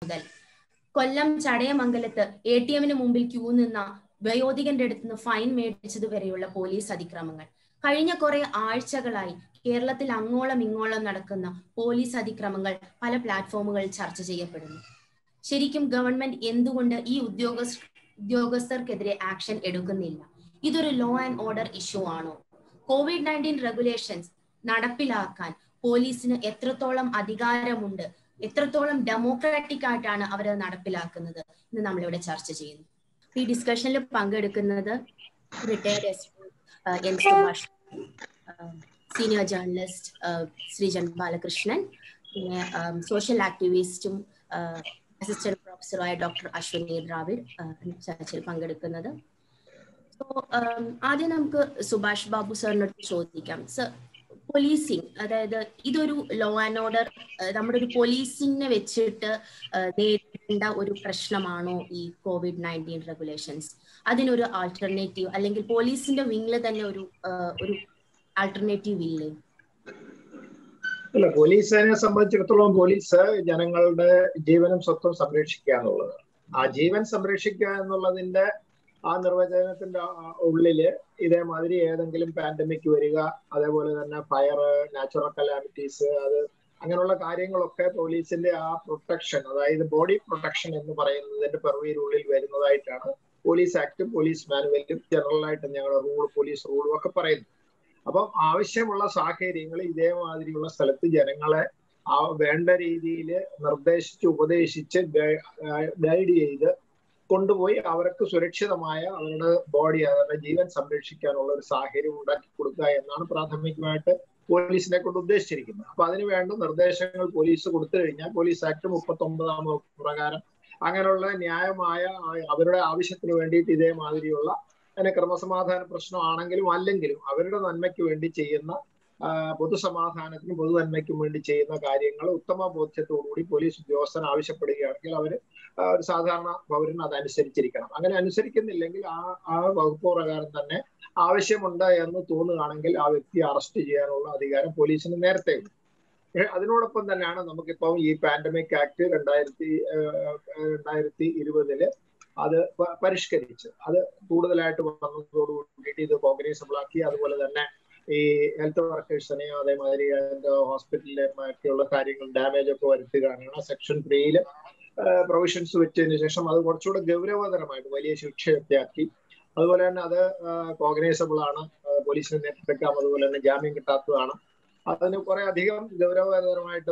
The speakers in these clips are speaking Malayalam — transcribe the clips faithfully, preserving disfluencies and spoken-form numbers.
മുതൽ കൊല്ലം ചടയമംഗലത്ത് എ ടി എമ്മിന് മുമ്പിൽ ക്യൂ നിന്ന വയോധികന്റെ അടുത്ത് നിന്ന് ഫൈൻ മേടിച്ചത് വരെയുള്ള പോലീസ് അതിക്രമങ്ങൾ കഴിഞ്ഞ കുറെ ആഴ്ചകളായി കേരളത്തിൽ അങ്ങോളം ഇങ്ങോളം നടക്കുന്ന പോലീസ് അതിക്രമങ്ങൾ പല പ്ലാറ്റ്ഫോമുകളിൽ ചർച്ച ചെയ്യപ്പെടുന്നു. ശരിക്കും ഗവൺമെന്റ് എന്തുകൊണ്ട് ഈ ഉദ്യോഗസ്ഥ ഉദ്യോഗസ്ഥർക്കെതിരെ ആക്ഷൻ എടുക്കുന്നില്ല? ഇതൊരു ലോ ആൻഡ് ഓർഡർ ഇഷ്യൂ ആണോ? കോവിഡ് നയൻറ്റീൻ റെഗുലേഷൻസ് നടപ്പിലാക്കാൻ പോലീസിന് എത്രത്തോളം അധികാരമുണ്ട്, എത്രത്തോളം ഡെമോക്രാറ്റിക് ആയിട്ടാണ് അവർ നടപ്പിലാക്കുന്നത് എന്ന് നമ്മളിവിടെ ചർച്ച ചെയ്യുന്നു. ഈ ഡിസ്കഷനിൽ പങ്കെടുക്കുന്നത് retired S P N Subhash, senior journalist Sreejan Balakrishnan, പിന്നെ സോഷ്യൽ ആക്ടിവിസ്റ്റും അസിസ്റ്റന്റ് പ്രൊഫസറായ ഡോക്ടർ അശ്വനി ദ്രാവിഡ് ചർച്ചയിൽ പങ്കെടുക്കുന്നത്. സോ ആദ്യം നമുക്ക് സുഭാഷ് ബാബു സാറിനോട് ചോദിക്കാം. സർ, പോലീസിങ്, അതായത് ഇതൊരു ലോ ആൻഡ് ഓർഡർ, നമ്മുടെ ഒരു പോലീസിനെ വെച്ചിട്ട് നേരിടേണ്ട ഒരു പ്രശ്നമാണോ ഈ കോവിഡ് നയൻറ്റീൻ റെഗുലേഷൻസ്? അതിനൊരു ആൾട്ടർനേറ്റീവ്, അല്ലെങ്കിൽ പോലീസിന്റെ വിങ്ങില് തന്നെ ഒരു ഒരു ആൾട്ടർനേറ്റീവ് ഇല്ലേ? അല്ല, പോലീസിനെ സംബന്ധിച്ചിടത്തോളം പോലീസ് ജനങ്ങളുടെ ജീവനും സ്വത്തും സംരക്ഷിക്കുക എന്നുള്ളത്, ആ ജീവൻ സംരക്ഷിക്കുക എന്നുള്ളതിന്റെ ആ നിർവചനത്തിന്റെ ഉള്ളില് ഇതേമാതിരി ഏതെങ്കിലും പാൻഡമിക് വരിക, അതേപോലെ തന്നെ ഫയർ, നാച്ചുറൽ കലാമിറ്റീസ്, അത് അങ്ങനെയുള്ള കാര്യങ്ങളൊക്കെ പോലീസിന്റെ ആ പ്രൊട്ടക്ഷൻ, അതായത് ബോഡി പ്രൊട്ടക്ഷൻ എന്ന് പറയുന്നതിന്റെ പെർവിയിലുള്ളിൽ വരുന്നതായിട്ടാണ് പോലീസ് ആക്ടും പോലീസ് മാനുവലും ജനറലായിട്ട് ഞങ്ങളുടെ റൂൾ, പോലീസ് റൂളും ഒക്കെ പറയുന്നത്. അപ്പം ആവശ്യമുള്ള സാഹചര്യങ്ങൾ ഇതേമാതിരിയുള്ള സ്ഥലത്ത് ജനങ്ങളെ ആ വേണ്ട രീതിയിൽ നിർദ്ദേശിച്ച് ഉപദേശിച്ച് ഗൈഡ് ചെയ്ത് കൊണ്ടുപോയി അവർക്ക് സുരക്ഷിതമായ അവരുടെ ബോഡി, അവരുടെ ജീവൻ സംരക്ഷിക്കാനുള്ള ഒരു സാഹചര്യം ഉണ്ടാക്കി കൊടുക്കുക എന്നാണ് പ്രാഥമികമായിട്ട് പോലീസിനെ കൊണ്ട് ഉദ്ദേശിച്ചിരിക്കുന്നത്. അപ്പൊ അതിന് വേണ്ട നിർദ്ദേശങ്ങൾ പോലീസ് കൊടുത്തു കഴിഞ്ഞാൽ പോലീസ് ആക്ട് മുപ്പത്തി ഒമ്പതാം വകുപ്പ് പ്രകാരം അങ്ങനെയുള്ള ന്യായമായ അവരുടെ ആവശ്യത്തിന് വേണ്ടിയിട്ട് ഇതേമാതിരിയുള്ള അതിന് ക്രമസമാധാന പ്രശ്നമാണെങ്കിലും അല്ലെങ്കിലും അവരുടെ നന്മയ്ക്ക് വേണ്ടി ചെയ്യുന്ന പൊതുസമാധാനത്തിനും പൊതു നന്മയ്ക്കും വേണ്ടി ചെയ്യുന്ന കാര്യങ്ങൾ ഉത്തമ ബോധ്യത്തോടുകൂടി പോലീസ് ഉദ്യോഗസ്ഥൻ ആവശ്യപ്പെടുകയാണെങ്കിൽ അവർ ഒരു സാധാരണ പൗരൻ അതനുസരിച്ചിരിക്കണം. അങ്ങനെ അനുസരിക്കുന്നില്ലെങ്കിൽ ആ ആ വകുപ്പ് പ്രകാരം തന്നെ ആവശ്യമുണ്ട് എന്ന് തോന്നുകയാണെങ്കിൽ ആ വ്യക്തിയെ അറസ്റ്റ് ചെയ്യാനുള്ള അധികാരം പോലീസിന് നേരത്തെ ഉണ്ട്. അതിനോടൊപ്പം തന്നെയാണ് നമുക്കിപ്പം ഈ പാൻഡമിക് ആക്ട് രണ്ടായിരത്തി രണ്ടായിരത്തി ഇരുപതില് അത് പരിഷ്കരിച്ച് അത് കൂടുതലായിട്ട് വന്നതോടുകൂടിയിട്ട് ഇത് കോഗ്നൈസബിൾ ആക്കി. അതുപോലെ തന്നെ ഈ ഹെൽത്ത് വർക്കേഴ്സിനെയും അതേമാതിരി ഹോസ്പിറ്റലിലൊക്കെയുള്ള കാര്യങ്ങൾ ഡാമേജ് ഒക്കെ വരുത്തുകയാണ് സെക്ഷൻ ത്രീയില് പ്രൊവിഷൻസ് വെച്ചതിന് ശേഷം അത് കുറച്ചുകൂടെ ഗൗരവതരമായിട്ട് വലിയ ശിക്ഷയൊക്കെ ആക്കി. അതുപോലെ തന്നെ അത് കോഗ്നൈസബിൾ ആണ്, പോലീസിന് നേരിട്ടെടുക്കാം, അതുപോലെ തന്നെ ജാമ്യം കിട്ടാത്തതാണ്. അതിന് കുറെ അധികം ഗൗരവതരമായിട്ട്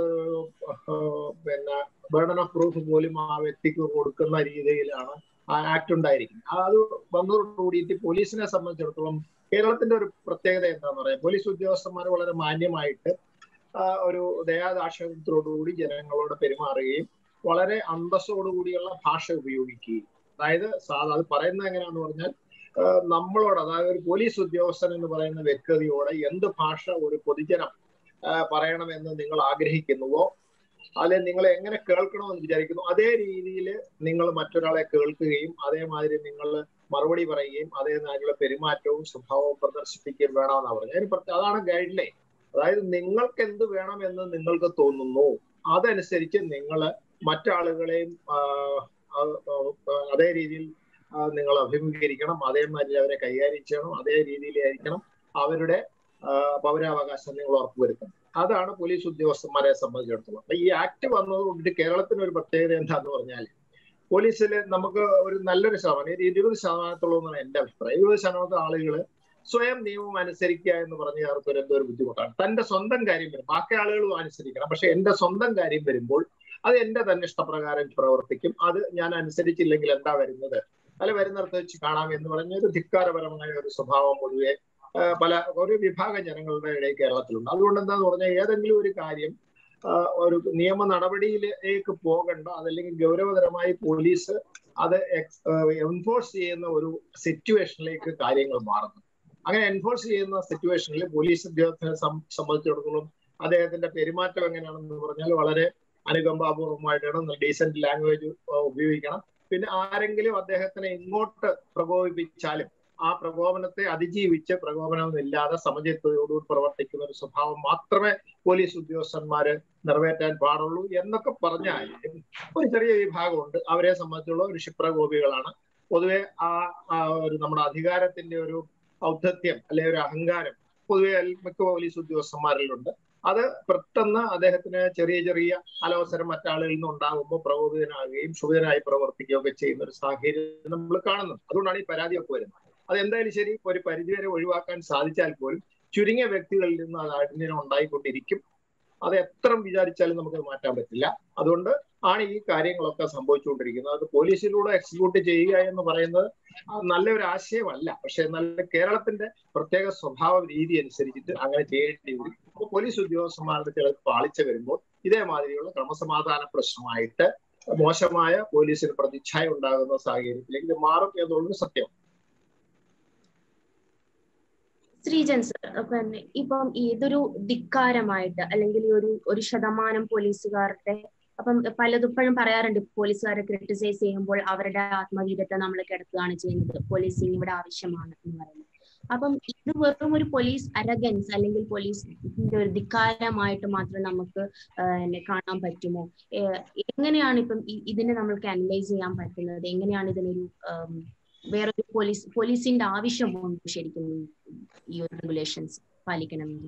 പിന്നെ ബർഡൻ ഓഫ് പ്രൂഫ് പോലും ആ വ്യക്തിക്ക് കൊടുക്കുന്ന രീതിയിലാണ് ആ ആക്ട് ഉണ്ടായിരിക്കുന്നത്. അത് വന്നതോടുകൂടിയിട്ട് പോലീസിനെ സംബന്ധിച്ചിടത്തോളം കേരളത്തിന്റെ ഒരു പ്രത്യേകത എന്താന്ന് പറയാം, പോലീസ് ഉദ്യോഗസ്ഥന്മാർ വളരെ മാന്യമായിട്ട് ഒരു ദയാദാക്ഷിണ്യത്തോടുകൂടി ജനങ്ങളോട് പെരുമാറുകയും വളരെ അന്തസ്സോടുകൂടിയുള്ള ഭാഷ ഉപയോഗിക്കുകയും, അതായത് സാധാ അത് പറയുന്നത് എങ്ങനെയാന്ന് പറഞ്ഞാൽ നമ്മളോട്, അതായത് ഒരു പോലീസ് ഉദ്യോഗസ്ഥൻ എന്ന് പറയുന്ന വ്യക്തിയോട് എന്ത് ഭാഷ ഒരു പൊതുജനം പറയണമെന്ന് നിങ്ങൾ ആഗ്രഹിക്കുന്നുവോ, അല്ലെ നിങ്ങൾ എങ്ങനെ കേൾക്കണമെന്ന് വിചാരിക്കുന്നു, അതേ രീതിയിൽ നിങ്ങൾ മറ്റൊരാളെ കേൾക്കുകയും അതേമാതിരി നിങ്ങൾ മറുപടി പറയുകയും അതേമാതിരിയുള്ള പെരുമാറ്റവും സ്വഭാവവും പ്രദർശിപ്പിക്കുകയും വേണമെന്നാണ് പറഞ്ഞത്. അതിന് അതാണ് ഗൈഡ് ലൈൻ. അതായത് നിങ്ങൾക്ക് എന്ത് വേണമെന്ന് നിങ്ങൾക്ക് തോന്നുന്നു അതനുസരിച്ച് നിങ്ങൾ മറ്റാളുകളെയും അതേ രീതിയിൽ നിങ്ങൾ അഭിമുഖീകരിക്കണം, അതേമാതിരി അവരെ കൈകാര്യം ചെയ്യണം, അതേ രീതിയിലായിരിക്കണം അവരുടെ പൗരാവകാശം നിങ്ങൾ ഉറപ്പുവരുത്തണം. അതാണ് പോലീസ് ഉദ്യോഗസ്ഥന്മാരെ സംബന്ധിച്ചിടത്തോളം. അപ്പൊ ഈ ആക്ട് വന്നതുകൊണ്ട് കേരളത്തിന് ഒരു പ്രത്യേകത എന്താന്ന് പറഞ്ഞാൽ പോലീസിൽ നമുക്ക് ഒരു നല്ലൊരു ശതമാനം, ഒരു ഇരുപത് ശതമാനത്തോളം എന്നാണ് എന്റെ അഭിപ്രായം. ഇരുപത് ശതമാനത്തെ ആളുകൾ സ്വയം നിയമം അനുസരിക്കുക എന്ന് പറഞ്ഞ അവർക്ക് ഒരു എന്തോ ഒരു ബുദ്ധിമുട്ടാണ്. തന്റെ സ്വന്തം കാര്യം വരും, ബാക്കി ആളുകളും അനുസരിക്കണം, പക്ഷെ എന്റെ സ്വന്തം കാര്യം വരുമ്പോൾ അത് എന്റെ തന്നെ ഇഷ്ടപ്രകാരം പ്രവർത്തിക്കും. അത് ഞാൻ അനുസരിച്ചില്ലെങ്കിൽ എന്താ വരുന്നത്, അല്ല വരുന്നിടത്ത് വെച്ച് കാണാം എന്ന് പറഞ്ഞ ഒരു ധിക്കാരപരമായ ഒരു സ്വഭാവം പൊതുവെ പല ഒരു വിഭാഗം ജനങ്ങളുടെ ഇടയിൽ കേരളത്തിലുണ്ട്. അതുകൊണ്ട് എന്താന്ന് പറഞ്ഞാൽ ഏതെങ്കിലും ഒരു കാര്യം ഒരു നിയമ നടപടിയിലേക്ക് പോകണ്ട, അതല്ലെങ്കിൽ ഗൗരവതരമായി പോലീസ് അത് എൻഫോഴ്സ് ചെയ്യുന്ന ഒരു സിറ്റുവേഷനിലേക്ക് കാര്യങ്ങൾ മാറുന്നു. അങ്ങനെ എൻഫോഴ്സ് ചെയ്യുന്ന സിറ്റുവേഷനിൽ പോലീസ് ഉദ്യോഗസ്ഥനെ സംബന്ധിച്ചിടത്തോളം അദ്ദേഹത്തിന്റെ പെരുമാറ്റം എങ്ങനെയാണെന്ന് പറഞ്ഞാൽ വളരെ അനുകമ്പാപൂർവമായിട്ടാണ്, ഡീസന്റ് ലാംഗ്വേജ് ഉപയോഗിക്കണം. പിന്നെ ആരെങ്കിലും അദ്ദേഹത്തിനെ ഇങ്ങോട്ട് പ്രകോപിപ്പിച്ചാലും ആ പ്രകോപനത്തെ അതിജീവിച്ച് പ്രകോപനമൊന്നുമില്ലാതെ സമചിത്തതയോടുകൂടി പ്രവർത്തിക്കുന്ന ഒരു സ്വഭാവം മാത്രമേ പോലീസ് ഉദ്യോഗസ്ഥന്മാര് നിറവേറ്റാൻ പാടുള്ളൂ എന്നൊക്കെ പറഞ്ഞാൽ ഒരു ചെറിയ വിഭാഗമുണ്ട്. അവരെ സംബന്ധിച്ചുള്ള ഒരു ക്ഷിപ്രകോപികളാണ്. പൊതുവെ ആ ഒരു നമ്മുടെ അധികാരത്തിന്റെ ഒരു ഔദ്ധത്യം അല്ലെങ്കിൽ ഒരു അഹങ്കാരം പൊതുവെ മിക്ക പോലീസ് ഉദ്യോഗസ്ഥന്മാരിലുണ്ട്. അത് പെട്ടെന്ന് അദ്ദേഹത്തിന് ചെറിയ ചെറിയ അലവസരം മറ്റാളുകളിൽ നിന്ന് ഉണ്ടാകുമ്പോൾ പ്രകോപിതനാകുകയും ക്ഷുഭിതനായി പ്രവർത്തിക്കുകയും ഒക്കെ ചെയ്യുന്ന ഒരു സാഹചര്യം നമ്മൾ കാണുന്നു. അതുകൊണ്ടാണ് ഈ പരാതിയൊക്കെ വരുന്നത്. അത് എന്തായാലും ശരി, ഒരു പരിധിവരെ ഒഴിവാക്കാൻ സാധിച്ചാൽ പോലും ചുരുങ്ങിയ വ്യക്തികളിൽ നിന്ന് അത് അടിഞ്ഞിനം ഉണ്ടായിക്കൊണ്ടിരിക്കും. അത് എത്ര വിചാരിച്ചാലും നമുക്ക് മാറ്റാൻ പറ്റില്ല. അതുകൊണ്ട് ആണ് ഈ കാര്യങ്ങളൊക്കെ സംഭവിച്ചുകൊണ്ടിരിക്കുന്നത്. അത് പോലീസിലൂടെ എക്സിക്യൂട്ട് ചെയ്യുക എന്ന് പറയുന്നത് നല്ലൊരു ആശയമല്ല. പക്ഷെ നല്ല കേരളത്തിന്റെ പ്രത്യേക സ്വഭാവ രീതി അനുസരിച്ചിട്ട് അങ്ങനെ ചെയ്യേണ്ടി വരും. അപ്പോൾ പോലീസ് ഉദ്യോഗസ്ഥന്മാരുടെ ചില പാളിച്ച വരുമ്പോൾ ഇതേമാതിരിയുള്ള ക്രമസമാധാന പ്രശ്നമായിട്ട് മോശമായ പോലീസിന് പ്രതിച്ഛായ ഉണ്ടാകുന്ന സാഹചര്യത്തിലേക്ക് ഇത് മാറും എന്നുള്ളത് സത്യം. ശ്രീജൻ സർ, പിന്നെ ഇപ്പം ഇതൊരു ധിക്കാരമായിട്ട് അല്ലെങ്കിൽ ഒരു ഒരു ശതമാനം പോലീസുകാരുടെ അപ്പം പലതുപ്പോഴും പറയാറുണ്ട്, പോലീസുകാരെ ക്രിട്ടിസൈസ് ചെയ്യുമ്പോൾ അവരുടെ ആത്മവീര്യത്തെ നമ്മൾ കിടക്കുകയാണ് ചെയ്യുന്നത്, പോലീസിങ് ഇവിടെ ആവശ്യമാണ് എന്ന് പറയുന്നത്. അപ്പം ഇത് വെറും ഒരു പോലീസ് അരഗൻസ് അല്ലെങ്കിൽ പോലീസിന്റെ ഒരു ധിക്കാരമായിട്ട് മാത്രം നമുക്ക് കാണാൻ പറ്റുമോ? എങ്ങനെയാണ് ഇപ്പം ഇതിനെ നമ്മൾക്ക് അനലൈസ് ചെയ്യാൻ പറ്റുന്നത്? എങ്ങനെയാണ് ഇതിനൊരു വേറൊരു പോലീസ് പോലീസിന്റെ ആവശ്യമുണ്ട് ശരിക്കും ഈ ഒരു റെഗുലേഷൻസ് പാലിക്കണമെങ്കിൽ?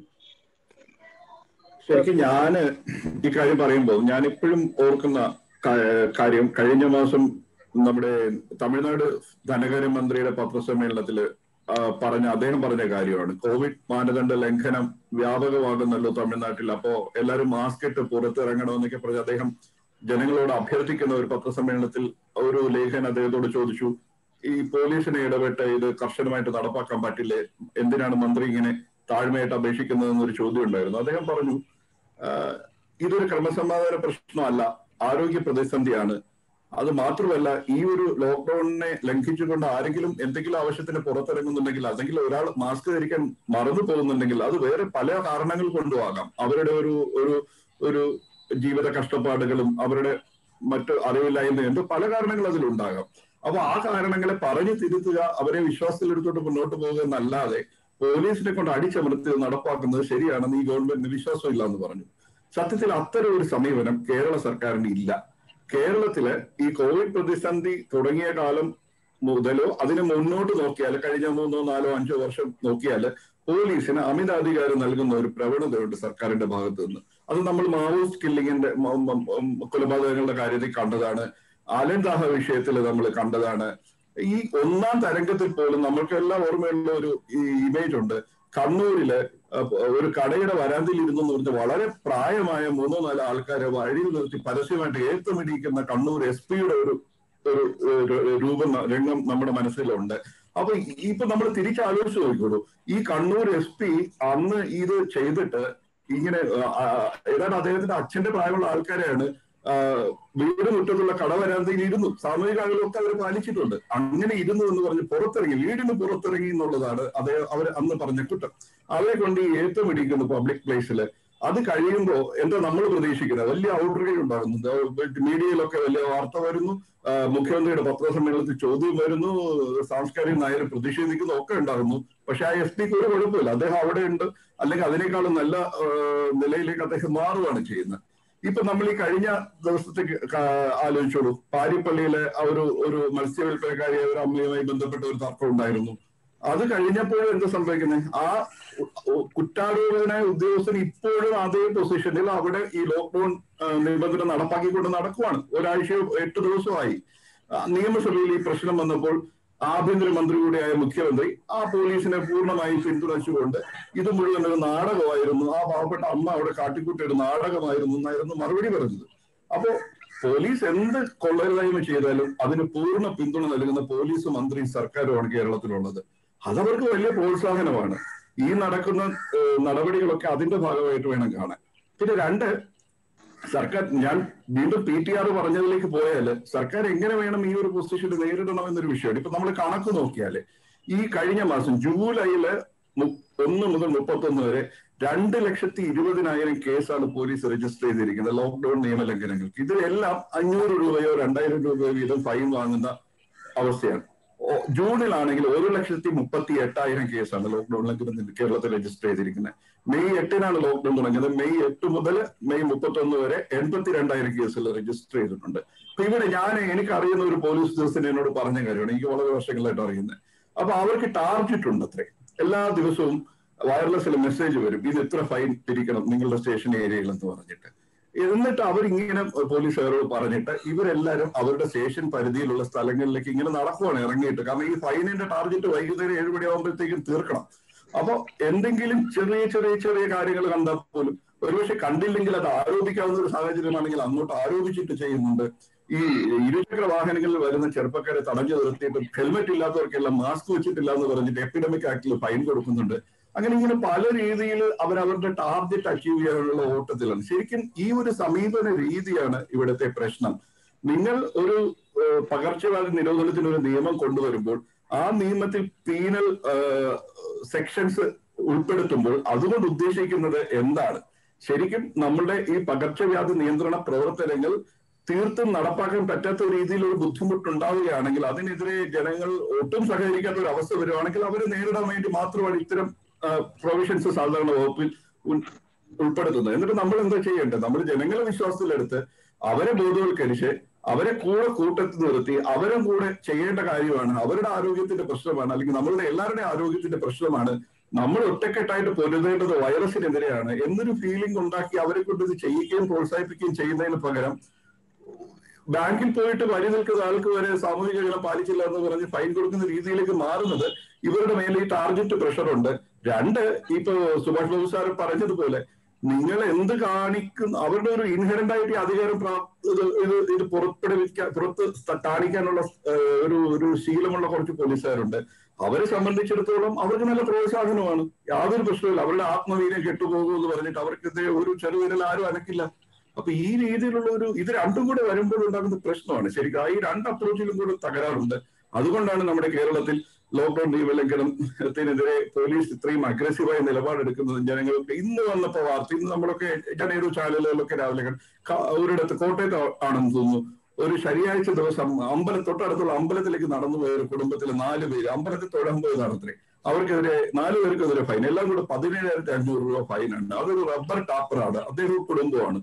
ശരിക്കും ഞാന് ഈ കാര്യം പറയുമ്പോൾ ഞാൻ ഇപ്പോഴും ഓർക്കുന്ന കാര്യം, കഴിഞ്ഞ മാസം നമ്മുടെ തമിഴ്നാട് ധനകാര്യമന്ത്രിയുടെ പത്രസമ്മേളനത്തില് പറഞ്ഞ അദ്ദേഹം പറഞ്ഞ കാര്യമാണ്, കോവിഡ് മാനദണ്ഡ ലംഘനം വ്യാപകമാകുന്നല്ലോ തമിഴ്നാട്ടിൽ, അപ്പോ എല്ലാവരും മാസ്ക് ഇട്ട് പുറത്തിറങ്ങണമെന്നൊക്കെ പറഞ്ഞ് അദ്ദേഹം ജനങ്ങളോട് അഭ്യർത്ഥിക്കുന്ന ഒരു പത്രസമ്മേളനത്തിൽ ഒരു ലേഖകൻ അദ്ദേഹത്തോട് ചോദിച്ചു, ഈ പോലീസിനെ ഇടപെട്ട് ഇത് കർശനമായിട്ട് നടപ്പാക്കാൻ പറ്റില്ലേ, എന്തിനാണ് മന്ത്രി ഇങ്ങനെ താഴ്മയായിട്ട് അപേക്ഷിക്കുന്നതെന്നൊരു ചോദ്യം ഉണ്ടായിരുന്നു. അദ്ദേഹം പറഞ്ഞു, ഇതൊരു ക്രമസമാധാന പ്രശ്നമല്ല, ആരോഗ്യ പ്രതിസന്ധിയാണ്. അത് മാത്രമല്ല, ഈ ഒരു ലോക്ക്ഡൌണിനെ ലംഘിച്ചുകൊണ്ട് ആരെങ്കിലും എന്തെങ്കിലും ആവശ്യത്തിന് പുറത്തിറങ്ങുന്നുണ്ടെങ്കിൽ, അല്ലെങ്കിൽ ഒരാൾ മാസ്ക് ധരിക്കാൻ മറന്നു പോകുന്നുണ്ടെങ്കിൽ അത് വേറെ പല കാരണങ്ങൾ കൊണ്ടും ആകാം. അവരുടെ ഒരു ഒരു ഒരു ജീവിത കഷ്ടപ്പാടുകളും അവരുടെ മറ്റു അറിവില്ലായ്മ എന്തോ പല കാരണങ്ങൾ അതിലുണ്ടാകാം. അപ്പൊ ആ കാരണങ്ങളെ പറഞ്ഞു തിരുത്തുക, അവരെ വിശ്വാസത്തിലെടുത്തോട്ട് മുന്നോട്ട് പോകുക എന്നല്ലാതെ പോലീസിനെ കൊണ്ട് അടിച്ചമർത്തി നടപ്പാക്കുന്നത് ശരിയാണെന്ന് ഈ ഗവൺമെന്റിന് വിശ്വാസമില്ല എന്ന് പറഞ്ഞു. സത്യത്തിൽ അത്തരം ഒരു സമീപനം കേരള സർക്കാരിന് ഇല്ല. കേരളത്തില് ഈ കോവിഡ് പ്രതിസന്ധി തുടങ്ങിയ കാലം മുതലോ അതിന് മുന്നോട്ട് നോക്കിയാൽ, കഴിഞ്ഞ മൂന്നോ നാലോ അഞ്ചോ വർഷം നോക്കിയാൽ പോലീസിന് അമിതാധികാരം നൽകുന്ന ഒരു പ്രവണതയുണ്ട് സർക്കാരിന്റെ ഭാഗത്തു നിന്ന്. അത് നമ്മൾ മാവോയിസ്റ്റ് കില്ലിങ്ങിന്റെ കൊലപാതകങ്ങളുടെ കാര്യത്തിൽ കണ്ടതാണ്, ആലൻദാഹ വിഷയത്തിൽ നമ്മൾ കണ്ടതാണ്. ഈ ഒന്നാം തരംഗത്തിൽ പോലും നമ്മൾക്കെല്ലാം ഓർമ്മയുള്ള ഒരു ഇമേജ് ഉണ്ട്. കണ്ണൂരില് ഒരു കടയുടെ വരാന്തയിൽ ഇരുന്നു പറഞ്ഞ വളരെ പ്രായമായ മൂന്നോ നാലോ ആൾക്കാരെ വഴിയിൽ നിർത്തി പരസ്യമായിട്ട് ഏത്തമിടിക്കുന്ന കണ്ണൂർ എസ് പിയുടെ ഒരു ഒരു രൂപം രംഗം നമ്മുടെ മനസ്സിലുണ്ട്. അപ്പൊ ഇപ്പൊ നമ്മൾ തിരിച്ചാലോചിച്ച് നോക്കിക്കോളൂ, ഈ കണ്ണൂർ എസ് പി അന്ന് ഇത് ചെയ്തിട്ട് ഇങ്ങനെ ഏതാണ്ട് അദ്ദേഹത്തിന്റെ അച്ഛന്റെ പ്രായമുള്ള ആൾക്കാരെയാണ് വീട് മുറ്റത്തുള്ള കടവരാന്തയിൽ ഇരുന്നു, സാമൂഹിക അകലമൊക്കെ അവർ പാലിച്ചിട്ടുണ്ട്. അങ്ങനെ ഇരുന്നു എന്ന് പറഞ്ഞ് പുറത്തിറങ്ങി, വീടിന് പുറത്തിറങ്ങി എന്നുള്ളതാണ് അദ്ദേഹം അവർ അന്ന് പറഞ്ഞ കുറ്റം. അവരെ കൊണ്ട് ഈ ഏത്തമിടിക്കുന്നു പബ്ലിക് പ്ലേസില്. അത് കഴിയുമ്പോൾ എന്താ നമ്മൾ പ്രതീക്ഷിക്കുന്നത്? വലിയ ഔട്ട്റേജ് ഉണ്ടാകുന്നു, മീഡിയയിലൊക്കെ വലിയ വാർത്ത വരുന്നു, മുഖ്യമന്ത്രിയുടെ പത്രസമ്മേളനത്തിൽ ചോദ്യം വരുന്നു, സാംസ്കാരിക നായർ പ്രതിഷേധിക്കുന്നു, ഒക്കെ ഉണ്ടാകുന്നു. പക്ഷെ ആ എസ് പിക്ക് ഒരു കുഴപ്പമില്ല, അദ്ദേഹം അവിടെ ഉണ്ട്, അല്ലെങ്കിൽ അതിനേക്കാളും നല്ല നിലയിലേക്ക് അദ്ദേഹം മാറുകയാണ് ചെയ്യുന്നത്. ഇപ്പൊ നമ്മൾ ഈ കഴിഞ്ഞ ദിവസത്തേക്ക് ആലോചിച്ചോളൂ, പാരിപ്പള്ളിയിലെ ആ ഒരു ഒരു മത്സ്യവില്പനക്കാരിയെ ഒരു അമ്മയുമായി ബന്ധപ്പെട്ട ഒരു തർക്കം ഉണ്ടായിരുന്നു. അത് കഴിഞ്ഞപ്പോഴും എന്താ സംഭവിക്കുന്നത്? ആ കുറ്റാരോപിതനായ ഉദ്യോഗസ്ഥൻ ഇപ്പോഴും അതേ പൊസിഷനിൽ അവിടെ ഈ ലോക്ക്ഡൌൺ നിബന്ധന നടപ്പാക്കിക്കൊണ്ട് നടക്കുവാണ്. ഒരാഴ്ചയോ എട്ട് ദിവസമായി. നിയമസഭയിൽ ഈ പ്രശ്നം വന്നപ്പോൾ ആഭ്യന്തരമന്ത്രി കൂടിയായ മുഖ്യമന്ത്രി ആ പോലീസിനെ പൂർണ്ണമായി പിന്തുണച്ചുകൊണ്ട് ഇത് മുഴുവൻ ഒരു നാടകമായിരുന്നു, ആ പാവപ്പെട്ട അമ്മ അവിടെ കാട്ടിക്കൂട്ടിയ ഒരു നാടകമായിരുന്നു എന്നായിരുന്നു മറുപടി പറഞ്ഞത്. അപ്പോ പോലീസ് എന്ത് കൊള്ളരുതായ്മ ചെയ്താലും അതിന് പൂർണ്ണ പിന്തുണ നൽകുന്ന പോലീസ് മന്ത്രി സർക്കാരുമാണ് കേരളത്തിലുള്ളത്. അതവർക്ക് വലിയ പ്രോത്സാഹനമാണ്. ഈ നടക്കുന്ന നടപടികളൊക്കെ അതിന്റെ ഭാഗമായിട്ട് വേണം കാണാൻ. പിന്നെ രണ്ട്, സർക്കാർ, ഞാൻ വീണ്ടും പി ടി ആർ പറഞ്ഞതിലേക്ക് പോയാല് സർക്കാർ എങ്ങനെ വേണം ഈ ഒരു പൊസിഷൻ നേരിടണം എന്നൊരു വിഷയമാണ്. ഇപ്പൊ നമ്മൾ കണക്ക് നോക്കിയാല് ഈ കഴിഞ്ഞ മാസം ജൂലൈയില് ഒന്ന് മുതൽ മുപ്പത്തൊന്ന് വരെ രണ്ട് ലക്ഷത്തി ഇരുപതിനായിരം കേസാണ് പോലീസ് രജിസ്റ്റർ ചെയ്തിരിക്കുന്നത് ലോക്ക്ഡൌൺ നിയമലംഘനങ്ങൾക്ക്. ഇതിലെല്ലാം അഞ്ഞൂറ് രൂപയോ രണ്ടായിരം രൂപയോ വീതം ഫൈൻ വാങ്ങുന്ന അവസ്ഥയാണ്. ജൂണിലാണെങ്കിൽ ഒരു ലക്ഷത്തി മുപ്പത്തി എട്ടായിരം കേസാണ് ലോക്ക്ഡൌൺ ലംഘനത്തിന് കേരളത്തിൽ രജിസ്റ്റർ ചെയ്തിരിക്കുന്നത്. മെയ് എട്ടിനാണ് ലോക്ക്ഡൌൺ തുടങ്ങിയത്. മെയ് എട്ട് മുതൽ മെയ് മുപ്പത്തി ഒന്ന് വരെ എൺപത്തി രണ്ടായിരം കേസുകൾ രജിസ്റ്റർ ചെയ്തിട്ടുണ്ട്. അപ്പൊ ഇവിടെ ഞാൻ എനിക്ക് അറിയുന്ന ഒരു പോലീസ് ഉദ്യോഗസ്ഥൻ എന്നോട് പറഞ്ഞ കാര്യമാണ്, എനിക്ക് വളരെ വർഷങ്ങളായിട്ട് അറിയുന്നത്. അപ്പൊ അവർക്ക് ടാർഗറ്റ് ഉണ്ട് അത്രേ. എല്ലാ ദിവസവും വയർലെസ്സിൽ മെസ്സേജ് വരും, ഇത് എത്ര ഫൈൻ പിരിക്കണം നിങ്ങളുടെ സ്റ്റേഷൻ ഏരിയയിൽ എന്ന് പറഞ്ഞിട്ട്. എന്നിട്ട് അവരിങ്ങനെ പോലീസുകാരോട് പറഞ്ഞിട്ട് ഇവരെല്ലാവരും അവരുടെ സ്റ്റേഷൻ പരിധിയിലുള്ള സ്ഥലങ്ങളിലേക്ക് ഇങ്ങനെ നടക്കുവാണ് ഇറങ്ങിയിട്ട്. കാരണം ഈ ഫൈനിന്റെ ടാർഗറ്റ് വൈകുന്നേരം ഏഴ് മണിയാകുമ്പോഴത്തേക്കും തീർക്കണം. അപ്പൊ എന്തെങ്കിലും ചെറിയ ചെറിയ ചെറിയ കാര്യങ്ങൾ കണ്ടാൽ പോലും, ഒരുപക്ഷെ കണ്ടില്ലെങ്കിൽ അത് ആരോപിക്കാവുന്ന ഒരു സാഹചര്യമാണെങ്കിൽ അങ്ങോട്ട് ആരോപിച്ചിട്ട് ചെയ്യുന്നുണ്ട്. ഈ ഇരുചക്ര വാഹനങ്ങളിൽ വരുന്ന ചെറുപ്പക്കാരെ തടഞ്ഞു നിർത്തിയിട്ട് ഹെൽമെറ്റ് ഇല്ലാത്തവർക്കെല്ലാം മാസ്ക് വെച്ചിട്ടില്ല എന്ന് പറഞ്ഞിട്ട് എപ്പിഡമിക് ആക്ടിൽ ഫൈൻ കൊടുക്കുന്നുണ്ട്. അങ്ങനെ ഇങ്ങനെ പല രീതിയിൽ അവരവരുടെ ടാർഗറ്റ് അച്ചീവ് ചെയ്യാനുള്ള ഓട്ടത്തിലാണ്. ശരിക്കും ഈ ഒരു സമീപന രീതിയാണ് ഇവിടുത്തെ പ്രശ്നം. നിങ്ങൾ ഒരു പകർച്ചവ്യാധി നിരോധനത്തിന് ഒരു നിയമം കൊണ്ടുവരുമ്പോൾ ആ നിയമത്തിൽ പീനൽ സെക്ഷൻസ് ഉൾപ്പെടുത്തുമ്പോൾ അതുകൊണ്ട് ഉദ്ദേശിക്കുന്നത് എന്താണ്? ശരിക്കും നമ്മുടെ ഈ പകർച്ചവ്യാധി നിയന്ത്രണ പ്രവർത്തനങ്ങൾ തീർത്തും നടപ്പാക്കാൻ പറ്റാത്ത രീതിയിൽ ഒരു ബുദ്ധിമുട്ടുണ്ടാവുകയാണെങ്കിൽ അതിനെതിരെ ജനങ്ങൾ ഒട്ടും സഹകരിക്കാത്ത ഒരു അവസ്ഥ വരുവാണെങ്കിൽ അവരെ നേരിടാൻ വേണ്ടി മാത്രമാണ് ഇത്തരം പ്രൊവിഷൻസ് സാധാരണ വകുപ്പിൽ ഉൾപ്പെടുത്തുന്നത്. എന്നിട്ട് നമ്മൾ എന്താ ചെയ്യേണ്ടത്? നമ്മൾ ജനങ്ങളെ വിശ്വാസത്തിലെടുത്ത് അവരെ ബോധവൽക്കരിച്ച് അവരെ കൂടെ കൂട്ടത്തിൽ നിർത്തി അവരെ കൂടെ ചെയ്യേണ്ട കാര്യമാണ്. അവരുടെ ആരോഗ്യത്തിന്റെ പ്രശ്നമാണ്, അല്ലെങ്കിൽ നമ്മളുടെ എല്ലാവരുടെയും ആരോഗ്യത്തിന്റെ പ്രശ്നമാണ്. നമ്മൾ ഒറ്റക്കെട്ടായിട്ട് പൊരുതേണ്ടത് വൈറസിനെതിരെയാണ് എന്നൊരു ഫീലിംഗ് ഉണ്ടാക്കി അവരെ കൊണ്ട് ഇത് ചെയ്യിക്കുകയും പ്രോത്സാഹിപ്പിക്കുകയും ചെയ്യുന്നതിന് പകരം ബാങ്കിൽ പോയിട്ട് വരി നിൽക്കുന്ന ആൾക്ക് വരെ സാമൂഹിക അകലം പാലിച്ചില്ല എന്ന് പറഞ്ഞ് ഫൈൻ കൊടുക്കുന്ന രീതിയിലേക്ക് മാറുന്നത് ഇവരുടെ മേലെ ഈ ടാർഗറ്റ് പ്രഷറുണ്ട്. രണ്ട്, ഇപ്പൊ സുഭാഷ് ബാബു സാർ പറഞ്ഞതുപോലെ നിങ്ങൾ എന്ത് കാണിക്കുന്ന അവരുടെ ഒരു ഇൻഹെറന്റ് ആയിട്ട് ഈ അധികാരം ഇത് ഇത് പുറപ്പെടുവിക്കാൻ പുറത്ത് കാണിക്കാനുള്ള ഒരു ഒരു ശീലമുള്ള കുറച്ച് പോലീസുകാരുണ്ട്. അവരെ സംബന്ധിച്ചിടത്തോളം അവർക്ക് നല്ല പ്രോത്സാഹനമാണ്, യാതൊരു പ്രശ്നമില്ല. അവരുടെ ആത്മവീര്യം കെട്ടുപോകും എന്ന് പറഞ്ഞിട്ട് അവർക്കെതിരെ ഒരു ചെറുവിരൽ ആരും അനക്കില്ല. അപ്പൊ ഈ രീതിയിലുള്ള ഒരു ഇത് രണ്ടും കൂടെ വരുമ്പോൾ ഉണ്ടാകുന്ന പ്രശ്നമാണ്. ശരിക്കും ഈ രണ്ട് അപ്രോച്ചിലും കൂടെ തകരാറുണ്ട്. അതുകൊണ്ടാണ് നമ്മുടെ കേരളത്തിൽ ലോക്ക്ഡൌൺ നിയമലംഘനത്തിനെതിരെ പോലീസ് ഇത്രയും അഗ്രസീവായ നിലപാടെടുക്കുന്നത്. ജനങ്ങൾക്ക് ഇന്ന് വന്നപ്പോ വാർത്ത, ഇന്ന് നമ്മളൊക്കെ ജനേരു ചാനലുകളിലൊക്കെ രാവിലെ ഒരിടത്ത് കോട്ടയത്ത് ആണെന്ന് തോന്നുന്നു, ഒരു ശനിയാഴ്ച ദിവസം അമ്പലം തൊട്ടടുത്തുള്ള അമ്പലത്തിലേക്ക് നടന്നു പോയ ഒരു കുടുംബത്തിലെ നാല് പേര് അമ്പലത്തിൽ തൊഴാൻ പോയതാണത്രേ. അവർക്കെതിരെ നാലു പേർക്കെതിരെ ഫൈൻ, എല്ലാം കൂടെ പതിനേഴായിരത്തി അഞ്ഞൂറ് രൂപ ഫൈനുണ്ട്. അതൊരു റബ്ബർ ടാപ്പറാണ്, അദ്ദേഹം കുടുംബമാണ്.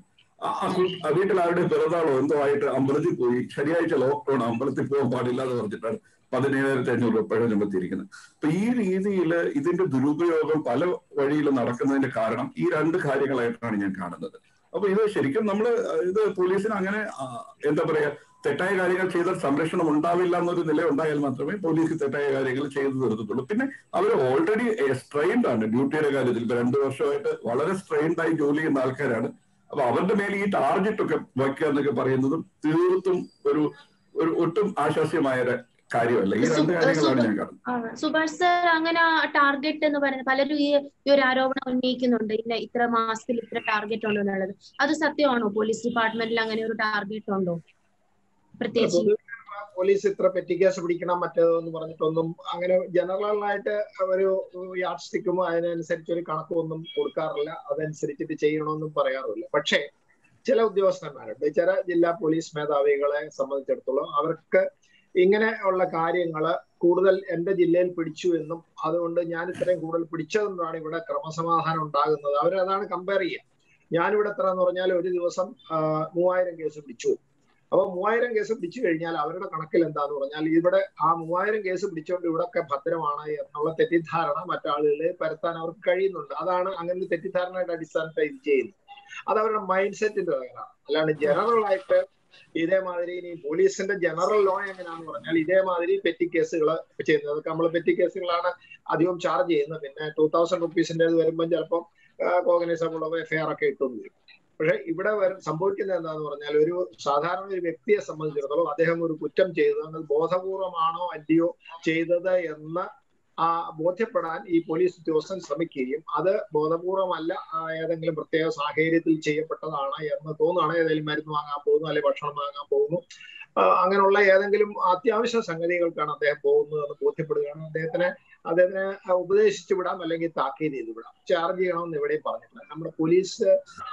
വീട്ടിൽ ആരുടെ പിറന്നാളോ എന്തോ ആയിട്ട് അമ്പലത്തിൽ പോയി, ശനിയാഴ്ച ലോക്ക്ഡൌൺ, അമ്പലത്തിൽ പോകാൻ പാടില്ല എന്ന് പറഞ്ഞിട്ടാണ് പതിനേഴായിരത്തി അഞ്ഞൂറ് രൂപ പിഴ ചുമത്തിയിരിക്കുന്നത്. അപ്പൊ ഈ രീതിയിൽ ഇതിന്റെ ദുരുപയോഗം പല വഴിയിൽ നടക്കുന്നതിന്റെ കാരണം ഈ രണ്ട് കാര്യങ്ങളായിട്ടാണ് ഞാൻ കാണുന്നത്. അപ്പൊ ഇത് ശരിക്കും നമ്മൾ ഇത് പോലീസിന് അങ്ങനെ എന്താ പറയാ തെറ്റായ കാര്യങ്ങൾ ചെയ്താൽ സംരക്ഷണം ഉണ്ടാവില്ല എന്നൊരു നില ഉണ്ടായാൽ മാത്രമേ പോലീസ് തെറ്റായ കാര്യങ്ങൾ ചെയ്തു തീർത്തിട്ടുള്ളൂ. പിന്നെ അവർ ഓൾറെഡി സ്ട്രെയിൻഡ് ആണ് ഡ്യൂട്ടിയുടെ കാര്യത്തിൽ. ഇപ്പൊ രണ്ടു വർഷമായിട്ട് വളരെ സ്ട്രെയിൻഡ് ആയി ജോലി ചെയ്യുന്ന ആൾക്കാരാണ്. അപ്പൊ അവരുടെ മേലെ ഈ ടാർഗറ്റ് ഒക്കെ വയ്ക്കുക എന്നൊക്കെ പറയുന്നതും തീർത്തും ഒരു ഒരു ഒട്ടും ആശ്വാസ്യമായ കാര്യമല്ല. ഈ രണ്ട് കാര്യങ്ങളാണ് ഞാൻ കാണുന്നത്. സുഭാഷ് സർ, അങ്ങനെ ടാർഗറ്റ് എന്ന് പറയുന്നത് പലരും ഈ ഒരു ആരോപണം ഉന്നയിക്കുന്നുണ്ട്, ഇല്ല ഇത്ര മാസത്തിൽ ഇത്ര ടാർഗറ്റ് ഉണ്ടോ എന്നുള്ളത്. അത് സത്യമാണോ? പോലീസ് ഡിപ്പാർട്ട്മെന്റിൽ അങ്ങനെ ഒരു ടാർഗറ്റ് ഉണ്ടോ? പ്രത്യേകിച്ച് പോലീസ് ഇത്ര പെറ്റി കേസ് പിടിക്കണം മറ്റേതെന്ന് പറഞ്ഞിട്ടൊന്നും അങ്ങനെ ജനറലായിട്ട് ഒരു യാഡ് സ്റ്റിക്കും അതിനനുസരിച്ച് ഒരു കണക്കൊന്നും കൊടുക്കാറില്ല, അതനുസരിച്ചിട്ട് ചെയ്യണമെന്നും പറയാറില്ല. പക്ഷേ ചില ഉദ്യോഗസ്ഥന്മാരുണ്ട്, ചില ജില്ലാ പോലീസ് മേധാവികളെ സംബന്ധിച്ചിടത്തോളം അവർക്ക് ഇങ്ങനെ ഉള്ള കാര്യങ്ങള് കൂടുതൽ എന്റെ ജില്ലയിൽ പിടിച്ചു എന്നും അതുകൊണ്ട് ഞാൻ ഇത്രയും കൂടുതൽ പിടിച്ചതെന്നാണ് ഇവിടെ ക്രമസമാധാനം ഉണ്ടാകുന്നത്. അവരതാണ് കമ്പയർ ചെയ്യുക. ഞാനിവിടെ എത്ര എന്ന് പറഞ്ഞാൽ ഒരു ദിവസം മൂവായിരം കേസ് പിടിച്ചു. അപ്പൊ മൂവായിരം കേസ് പിടിച്ചു കഴിഞ്ഞാൽ അവരുടെ കണക്കിൽ എന്താന്ന് പറഞ്ഞാൽ ഇവിടെ ആ മൂവായിരം കേസ് പിടിച്ചുകൊണ്ട് ഇവിടെയൊക്കെ ഭദ്രമാണ് എന്നുള്ള തെറ്റിദ്ധാരണ മറ്റാളുകളെ പരത്താൻ അവർക്ക് കഴിയുന്നുണ്ട്. അതാണ് അങ്ങനെ തെറ്റിദ്ധാരണയുടെ അടിസ്ഥാനത്തിൽ ഇത് ചെയ്യുന്നത്. അത് അവരുടെ മൈൻഡ് സെറ്റിന്റെ തകരാണ്. അല്ലാണ്ട് ജനറൽ ആയിട്ട് ഇതേമാതിരി ഇനി പോലീസിന്റെ ജനറൽ ലോ എങ്ങനെയാണെന്ന് പറഞ്ഞാൽ ഇതേമാതിരി പെറ്റി കേസുകൾ ചെയ്യുന്നത്. അതൊക്കെ നമ്മൾ പെറ്റി കേസുകളാണ് അധികം ചാർജ് ചെയ്യുന്നത്. പിന്നെ ടൂ തൗസൻഡ് റുപ്പീസിന്റെ വരുമ്പോൾ ചിലപ്പം കോഗ്നൈസബിൾ എഫ് ഐ ആർ ഒക്കെ ഇട്ടെന്ന് വരും. പക്ഷെ ഇവിടെ സംഭവിക്കുന്നത് എന്താന്ന് പറഞ്ഞാൽ ഒരു സാധാരണ ഒരു വ്യക്തിയെ സംബന്ധിച്ചിടത്തോളം അദ്ദേഹം ഒരു കുറ്റം ചെയ്തത് ബോധപൂർവമാണോ അല്ലയോ ചെയ്തത് എന്ന് ആ ബോധ്യപ്പെടാൻ ഈ പോലീസ് ഉദ്യോഗസ്ഥൻ ശ്രമിക്കുകയും അത് ബോധപൂർവമല്ല, ഏതെങ്കിലും പ്രത്യേക സാഹചര്യത്തിൽ ചെയ്യപ്പെട്ടതാണ് എന്ന് തോന്നുകയാണ്, ഏതെങ്കിലും മരുന്ന് വാങ്ങാൻ പോകുന്നു അല്ലെങ്കിൽ ഭക്ഷണം വാങ്ങാൻ പോകുന്നു, അങ്ങനെയുള്ള ഏതെങ്കിലും അത്യാവശ്യ സംഗതികൾക്കാണ് അദ്ദേഹം പോകുന്നത് എന്ന് ബോധ്യപ്പെടുകയാണ്. അദ്ദേഹത്തിനെ അദ്ദേഹത്തിനെ ഉപദേശിച്ചു വിടാം അല്ലെങ്കിൽ താക്കീത് ചെയ്ത് വിടാം. ചാർജ് ചെയ്യണമെന്ന് എവിടെയും പറഞ്ഞിട്ടില്ല. നമ്മുടെ പോലീസ്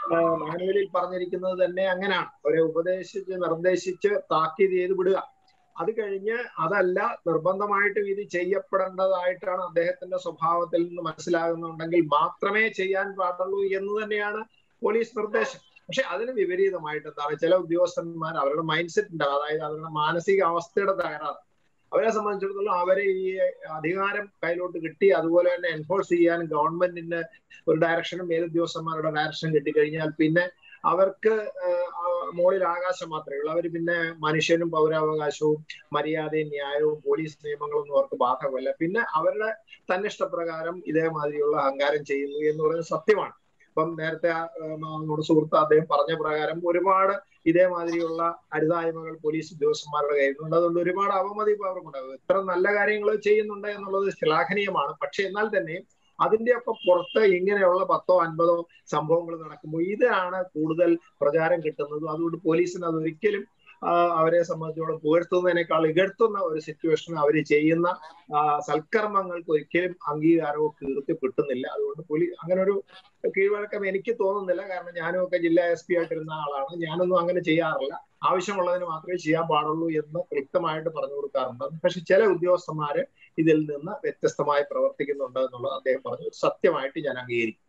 മാനുവലിൽ പറഞ്ഞിരിക്കുന്നത് തന്നെ അങ്ങനെയാണ്, അവരെ ഉപദേശിച്ച് നിർദ്ദേശിച്ച് താക്കീത് ചെയ്ത് വിടുക. അത് കഴിഞ്ഞ് അതല്ല നിർബന്ധമായിട്ടും ഇത് ചെയ്യപ്പെടേണ്ടതായിട്ടാണ് അദ്ദേഹത്തിന്റെ സ്വഭാവത്തിൽ നിന്ന് മനസ്സിലാകുന്നുണ്ടെങ്കിൽ മാത്രമേ ചെയ്യാൻ പാടുള്ളൂ എന്ന് തന്നെയാണ് പോലീസ് നിർദ്ദേശം. പക്ഷെ അതിന് വിപരീതമായിട്ട് എന്താണ്, ചില ഉദ്യോഗസ്ഥന്മാർ അവരുടെ മൈൻഡ് സെറ്റ് ഉണ്ടാവും, അതായത് അവരുടെ മാനസിക അവസ്ഥയുടെ തകരാറ്. അവരെ സംബന്ധിച്ചിടത്തോളം അവരെ ഈ അധികാരം കയ്യിലോട്ട് കിട്ടി, അതുപോലെ തന്നെ എൻഫോഴ്സ് ചെയ്യാൻ ഗവൺമെന്റിന് ഒരു ഡയറക്ഷനും മേലുദ്യോഗസ്ഥന്മാരുടെ ഡയറക്ഷനും കിട്ടിക്കഴിഞ്ഞാൽ പിന്നെ അവർക്ക് മുകളിൽ ആകാശം മാത്രമേ ഉള്ളൂ. അവർ പിന്നെ മനുഷ്യനും പൗരാവകാശവും മര്യാദയും ന്യായവും പോലീസ് നിയമങ്ങളൊന്നും അവർക്ക് ബാധകമല്ല. പിന്നെ അവരുടെ തന്നിഷ്ടപ്രകാരം ഇതേമാതിരിയുള്ള അഹങ്കാരം ചെയ്യുന്നു എന്ന് പറയുന്നത് സത്യമാണ്. ഇപ്പം നേരത്തെ നമ്മുടെ സുഹൃത്ത് അദ്ദേഹം പറഞ്ഞ പ്രകാരം ഒരുപാട് ഇതേമാതിരിയുള്ള അരുതായ്മകൾ പോലീസ് ഉദ്യോഗസ്ഥന്മാരുടെ കയ്യിലുണ്ട്. അതുകൊണ്ട് ഒരുപാട് അവമതി അവർക്കുണ്ടാകും. ഇത്ര നല്ല കാര്യങ്ങൾ ചെയ്യുന്നുണ്ട് എന്നുള്ളത് ശ്ലാഘനീയമാണ്. പക്ഷെ എന്നാൽ തന്നെ അതിന്റെ ഒക്കെ പുറത്ത് ഇങ്ങനെയുള്ള പത്തോ അൻപതോ സംഭവങ്ങൾ നടക്കുമ്പോൾ ഇതാണ് കൂടുതൽ പ്രചാരം കിട്ടുന്നതും. അതുകൊണ്ട് പോലീസിന് അതൊരിക്കലും അവരെ സംബന്ധിച്ചോളം പുകഴ്ത്തുന്നതിനേക്കാൾ ഇകഴ്ത്തുന്ന ഒരു സിറ്റുവേഷൻ അവർ ചെയ്യുന്ന സൽക്കർമ്മങ്ങൾക്ക് ഒരിക്കലും അംഗീകാരമോ കീർത്തി കിട്ടുന്നില്ല. അതുകൊണ്ട് പോലീസ് അങ്ങനെ ഒരു കീഴ്വഴക്കം എനിക്ക് തോന്നുന്നില്ല. കാരണം ഞാനും ഒക്കെ ജില്ലാ എസ് പി ആയിട്ടിരുന്ന ആളാണ്. ഞാനൊന്നും അങ്ങനെ ചെയ്യാറില്ല. ആവശ്യമുള്ളതിന് മാത്രമേ ചെയ്യാൻ പാടുള്ളൂ എന്ന് വ്യക്തമായിട്ട് പറഞ്ഞു കൊടുക്കാറുണ്ട്. പക്ഷെ ചില ഉദ്യോഗസ്ഥന്മാര് ഇതിൽ നിന്ന് വ്യത്യസ്തമായി പ്രവർത്തിക്കുന്നുണ്ട് എന്നുള്ളത് അദ്ദേഹം പറഞ്ഞു സത്യമായിട്ട് ഞാൻ അംഗീകരിക്കും.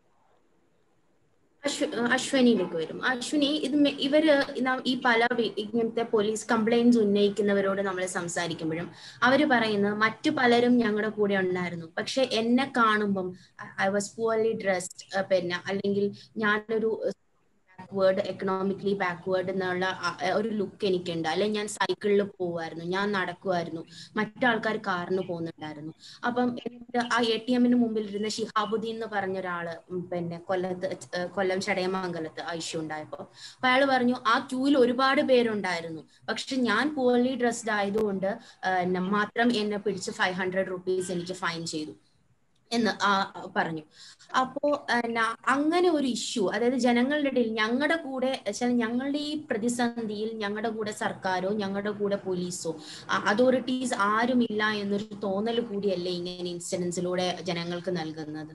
അശ്വനിയിലേക്ക് വരും. അശ്വിനി, ഇത് ഇവര് ഈ പല ഇങ്ങനത്തെ പോലീസ് കംപ്ലൈന്റ്സ് ഉന്നയിക്കുന്നവരോട് നമ്മൾ സംസാരിക്കുമ്പോഴും അവര് പറയുന്നത് മറ്റു പലരും ഞങ്ങളുടെ കൂടെ ഉണ്ടായിരുന്നു, പക്ഷെ എന്നെ കാണുമ്പം ഐ വാസ് പുവർലി ഡ്രസ്ഡ്, പിന്നെ അല്ലെങ്കിൽ ഞാനൊരു ബാക്ക്വേർഡ്, എക്കണോമിക്കലി ബാക്ക്വേർഡ് എന്നുള്ള ഒരു ലുക്ക് എനിക്കുണ്ട്, അല്ലെങ്കിൽ ഞാൻ സൈക്കിളിൽ പോവായിരുന്നു, ഞാൻ നടക്കുമായിരുന്നു, മറ്റാൾക്കാർ കാറിന് പോകുന്നുണ്ടായിരുന്നു. അപ്പം ആ എ ടി എമ്മിന് മുമ്പിൽ ഇരുന്ന ഷിഹാബുദ്ദീൻ എന്ന് പറഞ്ഞ ഒരാള് പിന്നെ കൊല്ലത്ത് കൊല്ലം ചടയമംഗലത്ത് ആ ഇഷ്യൂ ഉണ്ടായപ്പോ അപ്പൊ അയാൾ പറഞ്ഞു ആ ക്യൂവിൽ ഒരുപാട് പേരുണ്ടായിരുന്നു, പക്ഷെ ഞാൻ പൂർലി ഡ്രസ്ഡ് ആയതുകൊണ്ട് മാത്രം എന്നെ പിടിച്ച് ഫൈവ് ഹൺഡ്രഡ് റുപ്പീസ് എനിക്ക് ഫൈൻ ചെയ്തു എന്ന് പറഞ്ഞു. അപ്പോ അങ്ങനെ ഒരു ഇഷ്യൂ, അതായത് ജനങ്ങളുടെ ഇടയിൽ ഞങ്ങളുടെ കൂടെ ഞങ്ങളുടെ ഈ പ്രതിസന്ധിയിൽ ഞങ്ങളുടെ കൂടെ സർക്കാരോ ഞങ്ങളുടെ കൂടെ പോലീസോ അതോറിറ്റീസ് ആരുമില്ല എന്നൊരു തോന്നൽ കൂടിയല്ലേ ഇങ്ങനെ ഇൻസിഡൻസിലൂടെ ജനങ്ങൾക്ക് നൽകുന്നത്?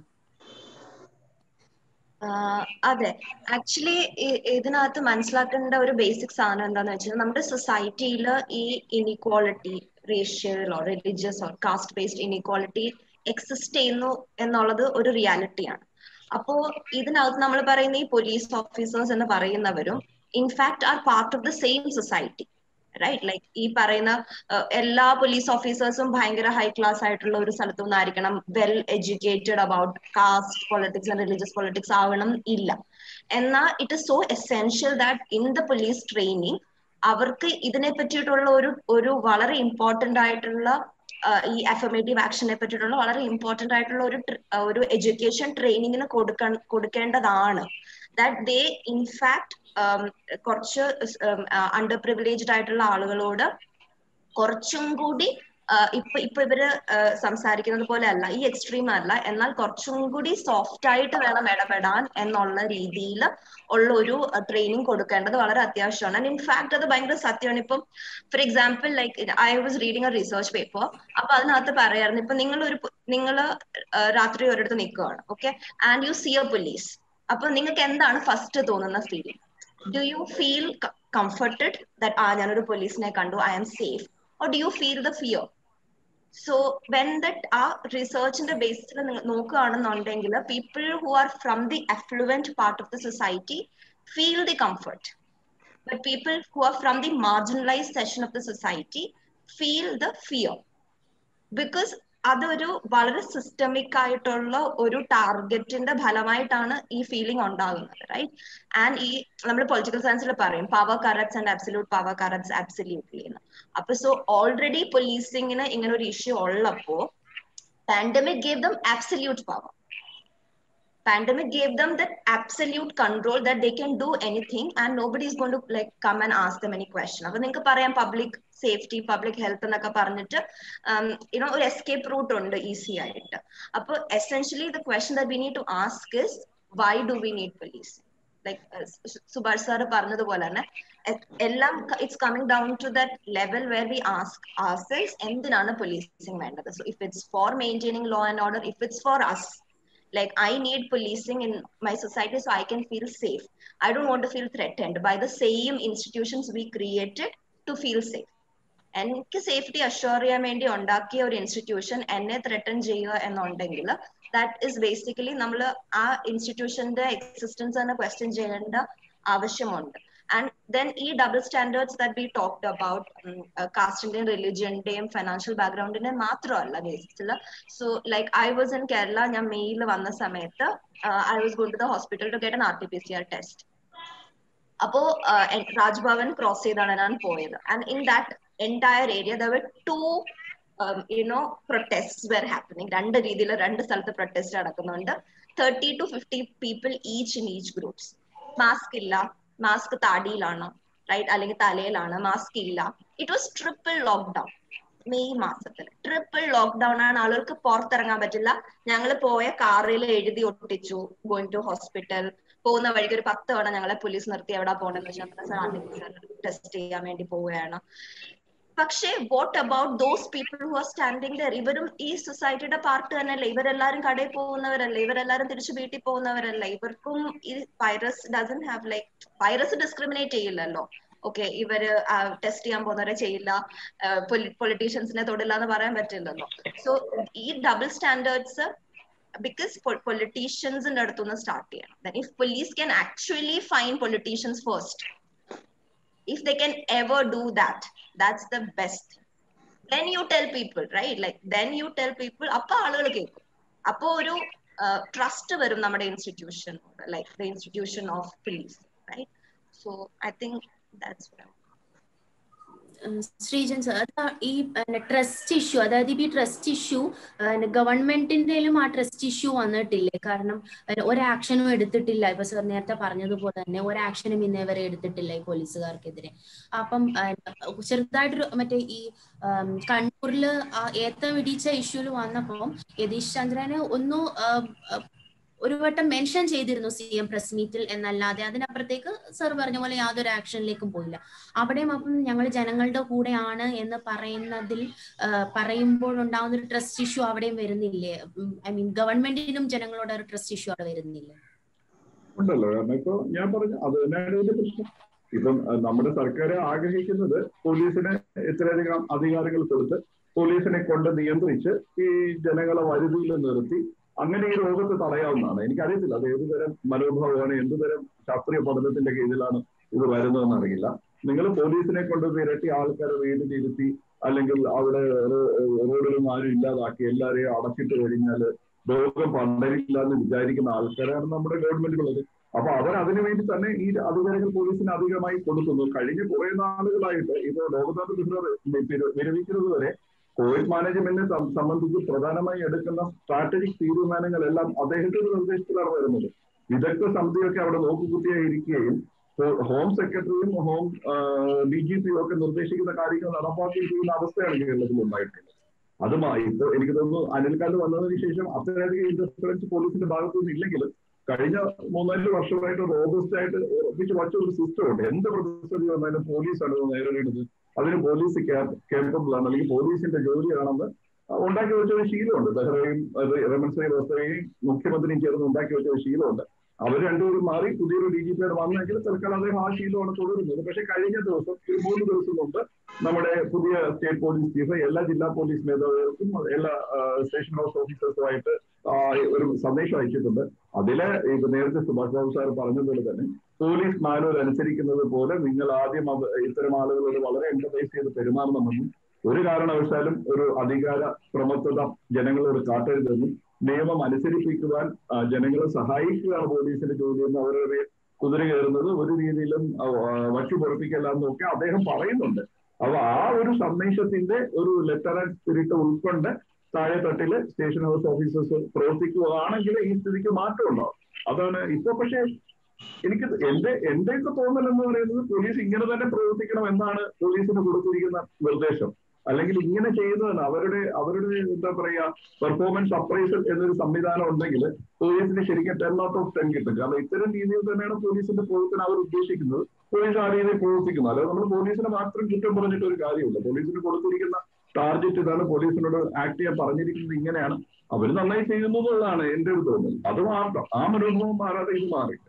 അതെ, ആക്ച്വലി ഇതിനകത്ത് മനസ്സിലാക്കേണ്ട ഒരു ബേസിക് സാധനം എന്താന്ന് വെച്ചാൽ നമ്മുടെ സൊസൈറ്റിയിൽ ഈ inequality, racial or religious or caste based inequality exist ചെയ്യുന്നു എന്നുള്ളത് ഒരു റിയാലിറ്റിയാണ്. അപ്പോ ഇതിനകത്ത് നമ്മൾ പറയുന്ന ഈ പോലീസ് ഓഫീസേഴ്സ് എന്ന് പറയുന്നവരും in fact are part of the same society, right? Like ഈ പറയുന്ന എല്ലാ പോലീസ് ഓഫീസേഴ്സും ഭയങ്കര ഹൈ ക്ലാസ് ആയിട്ടുള്ള ഒരു സ്ഥലത്തു നിന്നായിരിക്കണം, well educated about caste politics and religious politics ആവണം ഇല്ല. എന്നാൽ it is so essential that in the police training അവർക്ക് ഇതിനെ പറ്റിയിട്ടുള്ള ഒരു ഒരു വളരെ ഇമ്പോർട്ടന്റ് ആയിട്ടുള്ള ഈ അഫർമേറ്റീവ് ആക്ഷനെ പറ്റിയിട്ടുള്ള വളരെ ഇമ്പോർട്ടന്റ് ആയിട്ടുള്ള ഒരു ഒരു എഡ്യൂക്കേഷൻ ട്രെയിനിങ്ങിന് കൊടുക്ക കൊടുക്കേണ്ടതാണ്. ദാറ്റ് ദേ ഇൻഫാക്ട് കുറച്ച് അണ്ടർ പ്രിവിലേജ്ഡ് ആയിട്ടുള്ള ആളുകളോട് കുറച്ചും കൂടി ഇപ്പൊ ഇപ്പൊ ഇവര് സംസാരിക്കുന്നത് പോലെ അല്ല, ഈ എക്സ്ട്രീം അല്ല, എന്നാൽ കുറച്ചും കൂടി സോഫ്റ്റ് ആയിട്ട് വേണം ഇടപെടാൻ എന്നുള്ള രീതിയിൽ ഉള്ള ഒരു ട്രെയിനിങ് കൊടുക്കേണ്ടത് വളരെ അത്യാവശ്യമാണ്. ആൻഡ് ഇൻഫാക്ട് അത് ഭയങ്കര സത്യമാണ്. ഇപ്പം for example like I was reading a research paper, അപ്പൊ അതിനകത്ത് പറയായിരുന്നു, ഇപ്പൊ നിങ്ങൾ ഒരു നിങ്ങൾ രാത്രി ഒരിടത്ത് നിൽക്കുകയാണ്, okay, and you see a police. അപ്പൊ നിങ്ങൾക്ക് എന്താണ് ഫസ്റ്റ് തോന്നുന്ന feeling? Do you feel comforted that ആ ഞാനൊരു പോലീസിനെ കണ്ടു, I am safe, or do you feel the fear? So when that ആ റിസർച്ചിന്റെ ബേസിൽ നോക്കുകയാണെന്നുണ്ടെങ്കിൽ people who are from the affluent part of the society feel the comfort, but people who are from the marginalized section of the society feel the fear, because അതൊരു വളരെ സിസ്റ്റമിക് ആയിട്ടുള്ള ഒരു ടാർഗറ്റിന്റെ ഫലമായിട്ടാണ് ഈ ഫീലിംഗ് ഉണ്ടാകുന്നത്, റൈറ്റ്? ആൻഡ് ഈ നമ്മൾ പൊളിറ്റിക്കൽ സയൻസിൽ പറയും power corrupts and absolute power corrupts absolutely എന്ന്. അപ്പൊ സോ ഓൾറെഡി പോലീസിങ്ങിന് ഇങ്ങനെ ഒരു ഇഷ്യൂ ഉള്ളപ്പോ pandemic gave them absolute power. Pandemic gave them that absolute control that they can do anything and nobody is going to like come and ask them any question. Appo ninge parayam public safety, public health എന്നൊക്കെ പറഞ്ഞിട്ട് um, you know ഒരു escape route ഉണ്ട് easy ആയിട്ട്. Appo essentially the question that we need to ask is why do we need police? Like Subhash sir പറഞ്ഞതുപോലെ തന്നെ എല്ലാം it's coming down to that level where we ask ourselves എന്തിനാണ് policing വേണ്ടത്? So if it's for maintaining law and order, if it's for us, like I need policing in my society so I can feel safe. I don't want to feel threatened by the same institutions we created to feel safe. എനിക്ക് സേഫ്റ്റി അഷ്യൂർ ചെയ്യാൻ വേണ്ടി ഉണ്ടാക്കിയ ഒരു ഇൻസ്റ്റിറ്റ്യൂഷൻ എന്നെ ത്രെട്ടൺ ചെയ്യുക എന്നുണ്ടെങ്കിൽ ദാറ്റ് ഈസ് ബേസിക്കലി നമ്മൾ ആ ഇൻസ്റ്റിറ്റ്യൂഷന്റെ എക്സിസ്റ്റൻസ് തന്നെ ക്വസ്റ്റ്യൻ ചെയ്യേണ്ട ആവശ്യമുണ്ട്. ആൻഡ് ദെൻ ഈ double standards that we talked about കാസ്റ്റിന്റെയും റിലിജിയന്റെയും ഫൈനാൻഷ്യൽ ബാക്ക്ഗ്രൗണ്ടിന്റെയും മാത്രമല്ല ബേസിസിൽ. So like I was in Kerala, ഞാൻ മെയിൽ വന്ന സമയത്ത് I was going to the hospital to get an R T P C R test. അപ്പോ രാജ്ഭവൻ ക്രോസ് ചെയ്താണ് ഞാൻ പോയത്. And in that entire area there were two um, you know protests were happening. രണ്ട് രീതിയിൽ രണ്ട് സ്ഥലത്ത് പ്രൊട്ടസ്റ്റ് നടക്കുന്നുണ്ട്. thirty to fifty people each in each groups. Mask ഇല്ല, മാസ്ക് താടിയിലാണ്, റൈറ്റ്, അല്ലെങ്കിൽ തലയിലാണ്, മാസ്ക് ഇല്ല. It was triple lockdown. May മാസത്തിൽ ട്രിപ്പിൾ ലോക്ക്ഡൌൺ ആണ്. ആളുകൾക്ക് പുറത്തിറങ്ങാൻ പറ്റില്ല. ഞങ്ങൾ പോയ കാറിൽ എഴുതി ഒട്ടിച്ചു ഗോയിങ് ടു ഹോസ്പിറ്റൽ. പോകുന്ന വഴിക്ക് ഒരു പത്ത് തവണ ഞങ്ങളെ പോലീസ് നിർത്തി എവിടെ പോകണമെന്ന് വെച്ചാൽ ടെസ്റ്റ് ചെയ്യാൻ വേണ്ടി പോവുകയാണ്. പക്ഷേ what about those people who are standing there? ഇവരും ഈ സൊസൈറ്റിയുടെ പാർട്ട് തന്നെയല്ലേ? ഇവരെല്ലാരും കടയിൽ പോകുന്നവരല്ല, ഇവരെല്ലാരും തിരിച്ചു വീട്ടിൽ പോകുന്നവരല്ല. ഇവർക്കും ഈ virus doesn't have like virus discriminate ചെയ്യില്ലല്ലോ. ഓക്കെ, ഇവര് ടെസ്റ്റ് ചെയ്യാൻ പോകുന്നവരെ ചെയ്യില്ല, പൊളിറ്റീഷ്യൻസിനെ തൊടില്ല എന്ന് പറയാൻ പറ്റില്ലല്ലോ. സോ ഈ ഡബിൾ സ്റ്റാൻഡേർഡ്സ് because politicians-ന്റെ അടുത്തുനിന്ന് സ്റ്റാർട്ട് ചെയ്യണം. That if police can actually find politicians first, if they can ever do that, that's the best thing. Then you tell people, right? Like then you tell people, appo aalukal kekkum, appo oru trust varum nammade institution, like the institution of police, right? So I think that's what Sreejan sir, ഈ ട്രസ്റ്റ് ഇഷ്യൂ, അതായത് ഈ ട്രസ്റ്റ് ഇഷ്യൂ ഗവൺമെന്റിന്റെയിലും ആ ട്രസ്റ്റ് ഇഷ്യൂ വന്നിട്ടില്ലേ? കാരണം ഒരാക്ഷനും എടുത്തിട്ടില്ല. ഇപ്പൊ സർ നേരത്തെ പറഞ്ഞതുപോലെ തന്നെ ഒരാക്ഷനും ഇന്നേ വരെ എടുത്തിട്ടില്ല ഈ പോലീസുകാർക്കെതിരെ. അപ്പം ചെറുതായിട്ടൊരു മറ്റേ ഈ കണ്ണൂരില് ഏത്തം ഇടിച്ച ഇഷ്യൂല് വന്നപ്പോ യതീഷ് ചന്ദ്രനെ ഒന്നു ഒരു വട്ടം മെൻഷൻ ചെയ്തിരുന്നു സി എം പ്രസ് മീറ്റിൽ എന്നല്ലാതെ അതിനപ്പുറത്തേക്ക് സർ പറഞ്ഞ പോലെ യാതൊരു ആക്ഷനിലേക്കും പോയില്ല. അവിടെയും അപ്പം ഞങ്ങൾ ജനങ്ങളുടെ കൂടെയാണ് എന്ന് പറയുന്നതിൽ പറയുമ്പോഴുണ്ടാവുന്ന ഒരു ട്രസ്റ്റ് ഇഷ്യൂ അവിടെയും വരുന്നില്ലേ? ഐ മീൻ ഗവൺമെന്റിനും ജനങ്ങളോട് ഒരു ട്രസ്റ്റ് ഇഷ്യൂ അവിടെ വരുന്നില്ലേ? ഉണ്ടല്ലോ. കാരണം ഇപ്പൊ ഞാൻ പറഞ്ഞു അത് തന്നെയാണ് ഇതിന്റെ പ്രശ്നം. ഇപ്പം നമ്മുടെ സർക്കാർ ആഗ്രഹിക്കുന്നത് പോലീസിന് ഇത്രയധികം അധികാരങ്ങൾ കൊടുത്ത് പോലീസിനെ കൊണ്ട് നിയന്ത്രിച്ച് ഈ ജനങ്ങളെ വരുതിയിൽ നിർത്തി അങ്ങനെ ഈ രോഗത്തെ തടയാവുന്നതാണ്. എനിക്കറിയത്തില്ല അത് ഏതുതരം മനോഭാവമാണ്, എന്തുതരം ശാസ്ത്രീയ പഠനത്തിന്റെ കീഴിലാണ് ഇത് വരുന്നതെന്ന് അറിയില്ല. നിങ്ങൾ പോലീസിനെ കൊണ്ട് വിരട്ടി ആൾക്കാരെ വീട്ടിലിരുത്തി അല്ലെങ്കിൽ അവിടെ റോഡിലും ആരും ഇല്ലാതാക്കി എല്ലാവരെയും അടച്ചിട്ട് കഴിഞ്ഞാൽ രോഗം പടരില്ല എന്ന് വിചാരിക്കുന്ന ആൾക്കാരാണ് നമ്മുടെ ഗവൺമെന്റുള്ളത്. അപ്പൊ അവർ അതിനു വേണ്ടി തന്നെ ഈ അധികാരികൾ പോലീസിന് അധികമായി കൊടുക്കുന്നു. കഴിഞ്ഞ കുറെ നാളുകളായിട്ട് ഇത് ലോക്നാഥ് ബെഹ്റ വിരമിക്കുന്നത് വരെ കോവിഡ് മാനേജ്മെന്റിനെ സംബന്ധിച്ച് പ്രധാനമായി എടുക്കുന്ന സ്ട്രാറ്റജിക് തീരുമാനങ്ങളെല്ലാം അദ്ദേഹത്തിന്റെ നിർദ്ദേശത്തിലാണ് വരുന്നത്. വിദഗ്ധ സമിതിയൊക്കെ അവിടെ നോക്കുകുത്തിയായിരിക്കുകയും ഹോം സെക്രട്ടറിയും ഹോം ഡി ജി പിയും ഒക്കെ നിർദ്ദേശിക്കുന്ന കാര്യങ്ങൾ നടപ്പാക്കുകയും ചെയ്യുന്ന അവസ്ഥയാണ് കേരളത്തിൽ ഉണ്ടായിട്ടുള്ളത്. അതുമായി ഇപ്പൊ എനിക്ക് തോന്നുന്നു അനിൽക്കാലത്ത് വന്നതിന് ശേഷം അത്രയധികം ഇന്റർഫറൻസ് പോലീസിന്റെ ഭാഗത്തുനിന്ന് ഇല്ലെങ്കിലും കഴിഞ്ഞ മൂന്നാല് വർഷമായിട്ട് റോബസ്റ്റ് ആയിട്ട് ഉറപ്പിച്ച് വച്ച ഒരു സിസ്റ്റം ഉണ്ട്. എന്ത് പ്രതിസന്ധി വന്നാലും പോലീസാണ് നേരിടുന്നത്. അതിന് പോലീസ് കേപ്പബിൾ ആണ്, അല്ലെങ്കിൽ പോലീസിന്റെ ജോലിയാണെന്ന് ഉണ്ടാക്കി വെച്ച ഒരു ശീലമുണ്ട്. ബെഹ്റയും രമൺസിനെയും റോസ്തയും മുഖ്യമന്ത്രിയും ചേർന്ന് ഉണ്ടാക്കി വെച്ച ഒരു ശീലമുണ്ട്. അവർ രണ്ടുപേരും മാറി പുതിയൊരു ഡി ജി പിയോട് വന്നെങ്കിൽ തൽക്കാലം അദ്ദേഹം ആ ശീലമാണ് തുടരുന്നത്. പക്ഷെ കഴിഞ്ഞ ദിവസം ഒരു മൂന്ന് ദിവസം മുമ്പ് നമ്മുടെ പുതിയ സ്റ്റേറ്റ് പോലീസ് ചീഫ് എല്ലാ ജില്ലാ പോലീസ് മേധാവികൾക്കും എല്ലാ സ്റ്റേഷൻ ഹൗസ് ഓഫീസേഴ്സുമായിട്ട് ഒരു സന്ദേശം അയച്ചിട്ടുണ്ട്. അതില് ഇപ്പൊ നേരത്തെ സുഭാഷ് ബാബു സാർ പറഞ്ഞതുപോലെ തന്നെ പോലീസ് മാനുവൽ അനുസരിക്കുന്നത് പോലെ നിങ്ങൾ ആദ്യം ഇത്തരം ആളുകളോട് വളരെ എംഫസൈസ് ചെയ്ത് പെരുമാറണമെന്നും ഒരു കാരണവശാലും ഒരു അധികാര പ്രമത്തത ജനങ്ങളോട് കാട്ടരുതെന്നും നിയമം അനുസരിപ്പിക്കുവാൻ ജനങ്ങളെ സഹായിക്കുകയാണ് പോലീസിന്റെ ജോലിയെന്ന് അവരുടെ കുതിര കയറുന്നത് ഒരു രീതിയിലും വച്ചു പൊറപ്പിക്കലാന്നും ഒക്കെ അദ്ദേഹം പറയുന്നുണ്ട്. അപ്പൊ ആ ഒരു സന്ദേശത്തിന്റെ ഒരു ലെറ്റർ ആൻഡ് സ്പിരിറ്റ് ഉൾക്കൊണ്ട് താഴെത്തട്ടില് സ്റ്റേഷൻ ഹൗസ് ഓഫീസേഴ്സ് പ്രവർത്തിക്കുകയാണെങ്കിൽ ഈ സ്ഥിതിക്ക് മാറ്റം ഉണ്ടാവും. അതാണ് ഇപ്പൊ. പക്ഷേ എനിക്ക് എന്റെ എന്റെയൊക്കെ തോന്നൽ എന്ന് പറയുന്നത് പോലീസ് ഇങ്ങനെ തന്നെ പ്രവർത്തിക്കണം എന്നാണ് പോലീസിന് കൊടുത്തിരിക്കുന്ന നിർദ്ദേശം. അല്ലെങ്കിൽ ഇങ്ങനെ ചെയ്യുന്നതാണ് അവരുടെ അവരുടെ എന്താ പറയാ പെർഫോമൻസ് അപ്രൈസൽ എന്നൊരു സംവിധാനം ഉണ്ടെങ്കിൽ പോലീസിന് ശരിക്കും ടെൻ ഔട്ട് ഓഫ് ടെൻ കിട്ടും. കാരണം ഇത്തരം രീതിയിൽ തന്നെയാണ് പോലീസിന്റെ പ്രവർത്തനം അവർ ഉദ്ദേശിക്കുന്നത്. പോലീസ് ആ രീതിയിൽ പ്രവർത്തിക്കുന്നു. അല്ലാതെ നമ്മൾ പോലീസിനെ മാത്രം കുറ്റം പറഞ്ഞിട്ട് ഒരു കാര്യമില്ല. പോലീസിന് കൊടുത്തിരിക്കുന്ന ടാർഗറ്റ് ഇതാണ്, പോലീസിനോട് ആക്ട് ചെയ്യാൻ പറഞ്ഞിരിക്കുന്നത് ഇങ്ങനെയാണ്, അവർ നന്നായി ചെയ്യുന്നു എന്നുള്ളതാണ് എന്റെ ഒരു തോന്നൽ. അത് മാറണം. ആ മനോഭാവം മാറാതെ ഇത് മാറില്ല.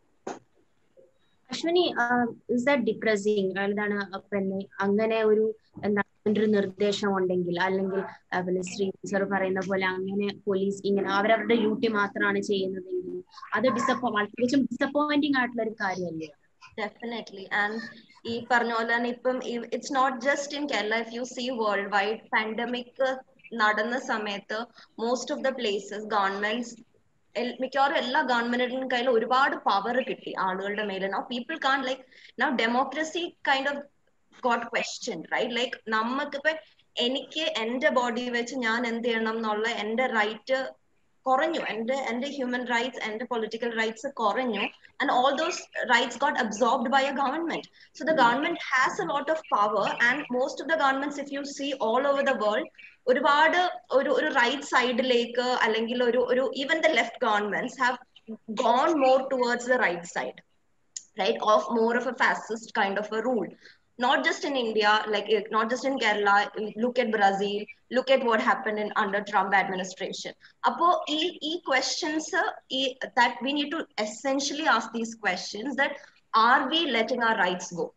Ashwini, is that depressing? എന്താണ് പിന്നെ അങ്ങനെ ഒരു എന്താണ് ഒരു നിർദ്ദേശം ഉണ്ടെങ്കിൽ, അല്ലെങ്കിൽ പിന്നെ ശ്രീ സർ പറയുന്ന പോലെ അങ്ങനെ പോലീസ് ഇങ്ങനെ അവരവരുടെ ഡ്യൂട്ടി മാത്രമാണ് ചെയ്യുന്നതെങ്കിൽ അത് ഡിസപ്പോ തികച്ചും ഡിസപ്പോയിന്റിംഗ് ആയിട്ടുള്ള ഒരു കാര്യമല്ലേ? Definitely. And ഈ പറഞ്ഞ പോലെ തന്നെ ഇപ്പം it's not just in Kerala, if you see worldwide pandemic നടന്ന സമയത്ത് most of the places governments മിക്കവാറും എല്ലാ ഗവൺമെന്റിനും കയ്യിൽ ഒരുപാട് പവർ കിട്ടി ആളുകളുടെ മേലെ. Now people can't like now democracy kind of got question, right? Like നമുക്കിപ്പോ എനിക്ക് എന്റെ ബോഡി വെച്ച് ഞാൻ എന്ത് ചെയ്യണം എന്നുള്ള എന്റെ റൈറ്റ് കുറഞ്ഞു, എന്റെ എന്റെ ഹ്യൂമൻ റൈറ്റ്സ്, എന്റെ പൊളിറ്റിക്കൽ റൈറ്റ്സ് കുറഞ്ഞു. And all those rights got absorbed by a government. So the government has a lot of power, and most of the governments, if you see all over the world, ഒരുപാട് ഒരു ഒരു റൈറ്റ് സൈഡിലേക്ക് അല്ലെങ്കിൽ ഒരു ഒരു even the left governments have gone more towards the right side, right, of more of a fascist kind of a rule. Not just in India, like not just in Kerala, look at Brazil, look at what happened in under Trump administration. Apo e e questions e, that we need to essentially ask these questions, that are we letting our rights go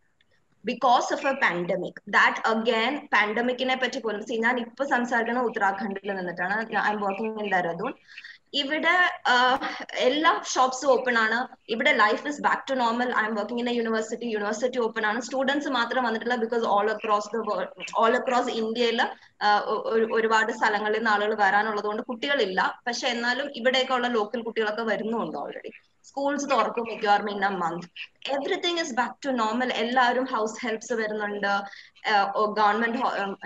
because of a pandemic? That again, pandemic ine patti polum see njan ipo samsarikana Uttarakhand il ninnittana. I'm working in Dehradun. ഇവിടെ എല്ലാ ഷോപ്സും ഓപ്പൺ ആണ്. ഇവിടെ life is back to normal. I am working in a university. University open ആണ്. സ്റ്റുഡൻസ് മാത്രം വന്നിട്ടില്ല, because all across the world, all across ഇന്ത്യയിൽ ഒരുപാട് സ്ഥലങ്ങളിൽ നിന്ന് ആളുകൾ വരാനുള്ളത് കൊണ്ട് കുട്ടികളില്ല. പക്ഷെ എന്നാലും ഇവിടെയൊക്കെ ഉള്ള ലോക്കൽ കുട്ടികളൊക്കെ വരുന്നുണ്ട് ഓൾറെഡി. സ്കൂൾസ് തുറക്കും മിക്കവാറും in a month. Everything is back to normal. എല്ലാവരും ഹൗസ് ഹെൽപ്സ് വരുന്നുണ്ട്. ഗവൺമെന്റ്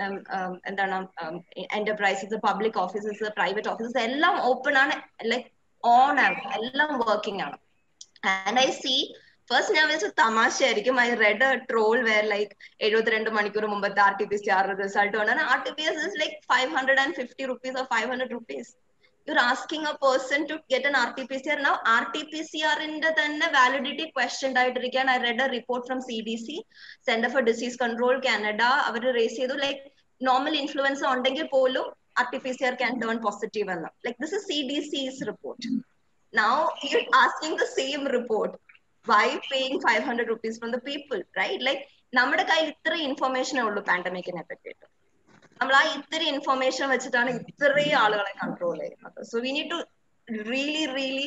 എന്താണ് enterprises, public offices, private offices എല്ലാം ഓപ്പൺ ആണ്. ലൈക്ക് ഓൺ ആണ്, എല്ലാം വർക്കിംഗ് ആണ്. ആൻഡ് ഐ സീ ഫസ്റ്റ് ഞാൻ വിചാരിച്ചു തമാശയായിരിക്കും. I read a troll where like എഴുപത്തിരണ്ട് മണിക്കൂർ മുമ്പത്തെ R T P C R result വന്നാണ്. R T P S is like five hundred and fifty rupees or five hundred rupees. You're asking a person to get an R T P C R. Now R T P C R in the then validity question ആയിട്ടിരിക്കാൻ. I read a report from C D C, Center for Disease Control Canada. അവർ റേസ് ചെയ്തു ലൈക്ക് നോർമൽ ഇൻഫ്ലുവൻസ ഉണ്ടെങ്കിൽ പോലും R T P C R can turn positive എന്ന്. Like this is C D C's report. Now you're asking the same report. Why paying five hundred rupees from the people, right? Like നമ്മുടെ കയ്യിൽ ഇത്ര ഇൻഫർമേഷനേ ഉള്ളൂ പാൻഡമിക്കിനെ പറ്റിയിട്ട്. നമ്മൾ ആ ഇത്തിരി ഇൻഫർമേഷൻ വെച്ചിട്ടാണ് ഇത്രയും ആളുകളെ കൺട്രോൾ ചെയ്യുന്നത്. So we need to really really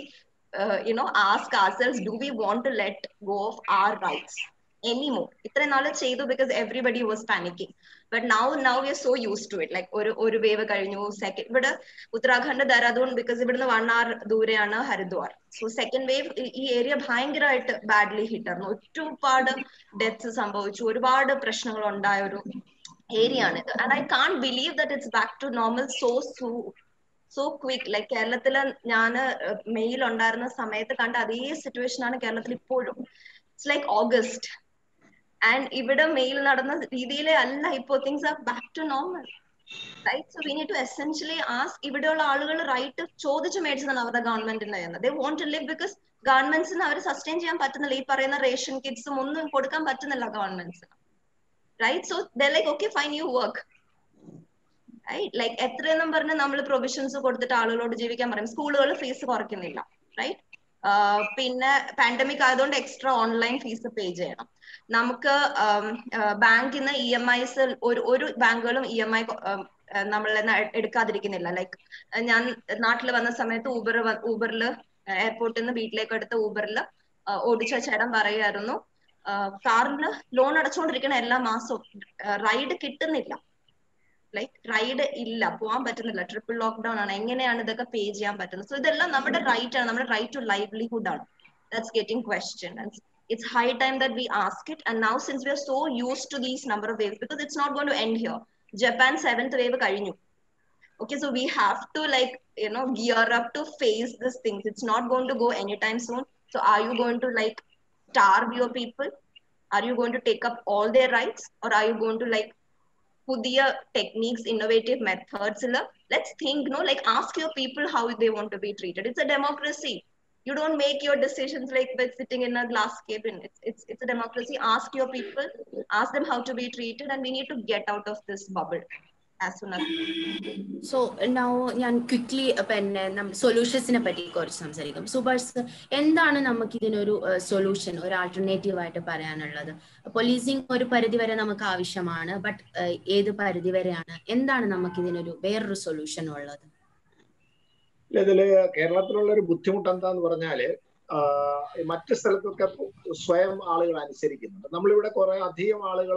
you know ask ourselves, do we want to let go of our rights anymore? ഇത്രയും നാള് ചെയ്തു because everybody was panicking, but now now we are so used to it. Like ഒരു ഒരു വേവ് കഴിഞ്ഞു, സെക്കൻഡ് ഇവിടെ ഉത്തരാഖണ്ഡ് ദഹ്റാദൂൺ, ബിക്കോസ് ഇവിടുന്ന് വൺ അവർ ദൂരെയാണ് ഹരിദ്വാർ. സോ സെക്കൻഡ് വേവ് ഈ ഏരിയ ഭയങ്കരമായിട്ട് ബാഡ്ലി ഹിറ്റ് ആയിരുന്നു. ഒരുപാട് ഡെത്ത്സ് സംഭവിച്ചു, ഒരുപാട് പ്രശ്നങ്ങൾ ഉണ്ടായ ഒരു ഏരിയ ആണ് ഇത്. And I can't believe that it's back to normal so so so quick. Like കേരളത്തില് ഞാൻ മെയിൽ ഉണ്ടായിരുന്ന സമയത്ത് കണ്ട അതേ സിറ്റുവേഷൻ ആണ് കേരളത്തിൽ ഇപ്പോഴും. ഇറ്റ്സ് ലൈക്ക് ഓഗസ്റ്റ് ആൻഡ് ഇവിടെ മെയിൽ നടന്ന രീതിയിലേ അല്ല ഇപ്പോ. Things are back to normal, right? So we need to essentially ask. ഇവിടെയുള്ള ആളുകൾ റൈറ്റ് ചോദിച്ചു മേടിച്ചതാണ് അവരുടെ ഗവൺമെന്റിന്റെ കയ്യിൽ. They want to live because ഗവൺമെന്റ്സിന് അവർ സസ്റ്റെയിൻ ചെയ്യാൻ പറ്റുന്നില്ല. ഈ പറയുന്ന റേഷൻ കിറ്റ്സും ഒന്നും കൊടുക്കാൻ പറ്റുന്നില്ല ഗവൺമെന്റ്സിന്, right? So they're like, okay, fine, you work, right? Like എത്രയെന്നും പറഞ്ഞ് നമ്മൾ പ്രൊവിഷൻസ് കൊടുത്തിട്ട് ആളുകളോട് ജീവിക്കാൻ പറയും. സ്കൂളുകൾ ഫീസ് കുറയ്ക്കുന്നില്ല, റൈറ്റ്? പിന്നെ പാൻഡമിക് ആയതുകൊണ്ട് എക്സ്ട്രാ ഓൺലൈൻ ഫീസ് പേ ചെയ്യണം. നമുക്ക് ബാങ്കിൽ നിന്ന് ഇ എം ഐസ് ഒരു ഒരു ബാങ്കുകളും ഇ എം ഐ നമ്മൾ എടുക്കാതിരിക്കുന്നില്ല. ലൈക്ക് ഞാൻ നാട്ടിൽ വന്ന സമയത്ത് ഊബർ ഊബറിൽ എയർപോർട്ടിൽ നിന്ന് വീട്ടിലേക്ക് എടുത്ത ഊബറിൽ ഓടിച്ച ചേട്ടൻ പറയുമായിരുന്നു, കാറിന് ലോൺ അടച്ചുകൊണ്ടിരിക്കണ എല്ലാ മാസവും റൈഡ് കിട്ടുന്നില്ല. ലൈക്ക് റൈഡ് ഇല്ല, പോകാൻ പറ്റുന്നില്ല, ട്രിപ്പിൾ ലോക്ക്ഡൌൺ ആണ്, എങ്ങനെയാണ് ഇതൊക്കെ പേ ചെയ്യാൻ പറ്റുന്നത്? സോ ഇതെല്ലാം നമ്മുടെ റൈറ്റ് ആണ്, നമ്മുടെ റൈറ്റ് ടു ലൈവ്ലിഹുഡ് ആണ്. That's getting question. It's high time that we ask it. And now since we are so used to these number of waves, because it's not going to end here. Japan seventh wave കഴിഞ്ഞു. Okay, so we have to like, you know, gear up to face these things. It's not going to go anytime soon. So are you going to like starve your people? Are you going to take up all their rights? Or are you going to like പുതിയ techniques, innovative methods? Let's think, no, like ask your people how they want to be treated. It's a democracy. You don't make your decisions like by sitting in a glass cabin. It's, it's, it's a democracy. Ask your people, ask them how to be treated, and we need to get out of this bubble. as soon as possible. So now ഞാൻ ക്വിക്ലി പിന്നെ സൊല്യൂഷൻസിനെ പറ്റി കുറച്ച് സംസാരിക്കാം. സുഭാഷ്, എന്താണ് നമുക്ക് ഇതിനൊരു സൊല്യൂഷൻ, ഒരു ആൾട്ടർനേറ്റീവ് ആയിട്ട് പറയാനുള്ളത്? പോലീസിങ് ഒരു പരിധി വരെ നമുക്ക് ആവശ്യമാണ്, ബട്ട് ഏത് പരിധി വരെയാണ്, എന്താണ് നമുക്ക് ഇതിനൊരു വേറൊരു സൊല്യൂഷൻ ഉള്ളത്? ഇതില് കേരളത്തിലുള്ള ഒരു ബുദ്ധിമുട്ട് എന്താന്ന് പറഞ്ഞാല് മറ്റു സ്ഥലത്തൊക്കെ സ്വയം ആളുകൾ അനുസരിക്കുന്നുണ്ട്. നമ്മളിവിടെ കുറെ അധികം ആളുകൾ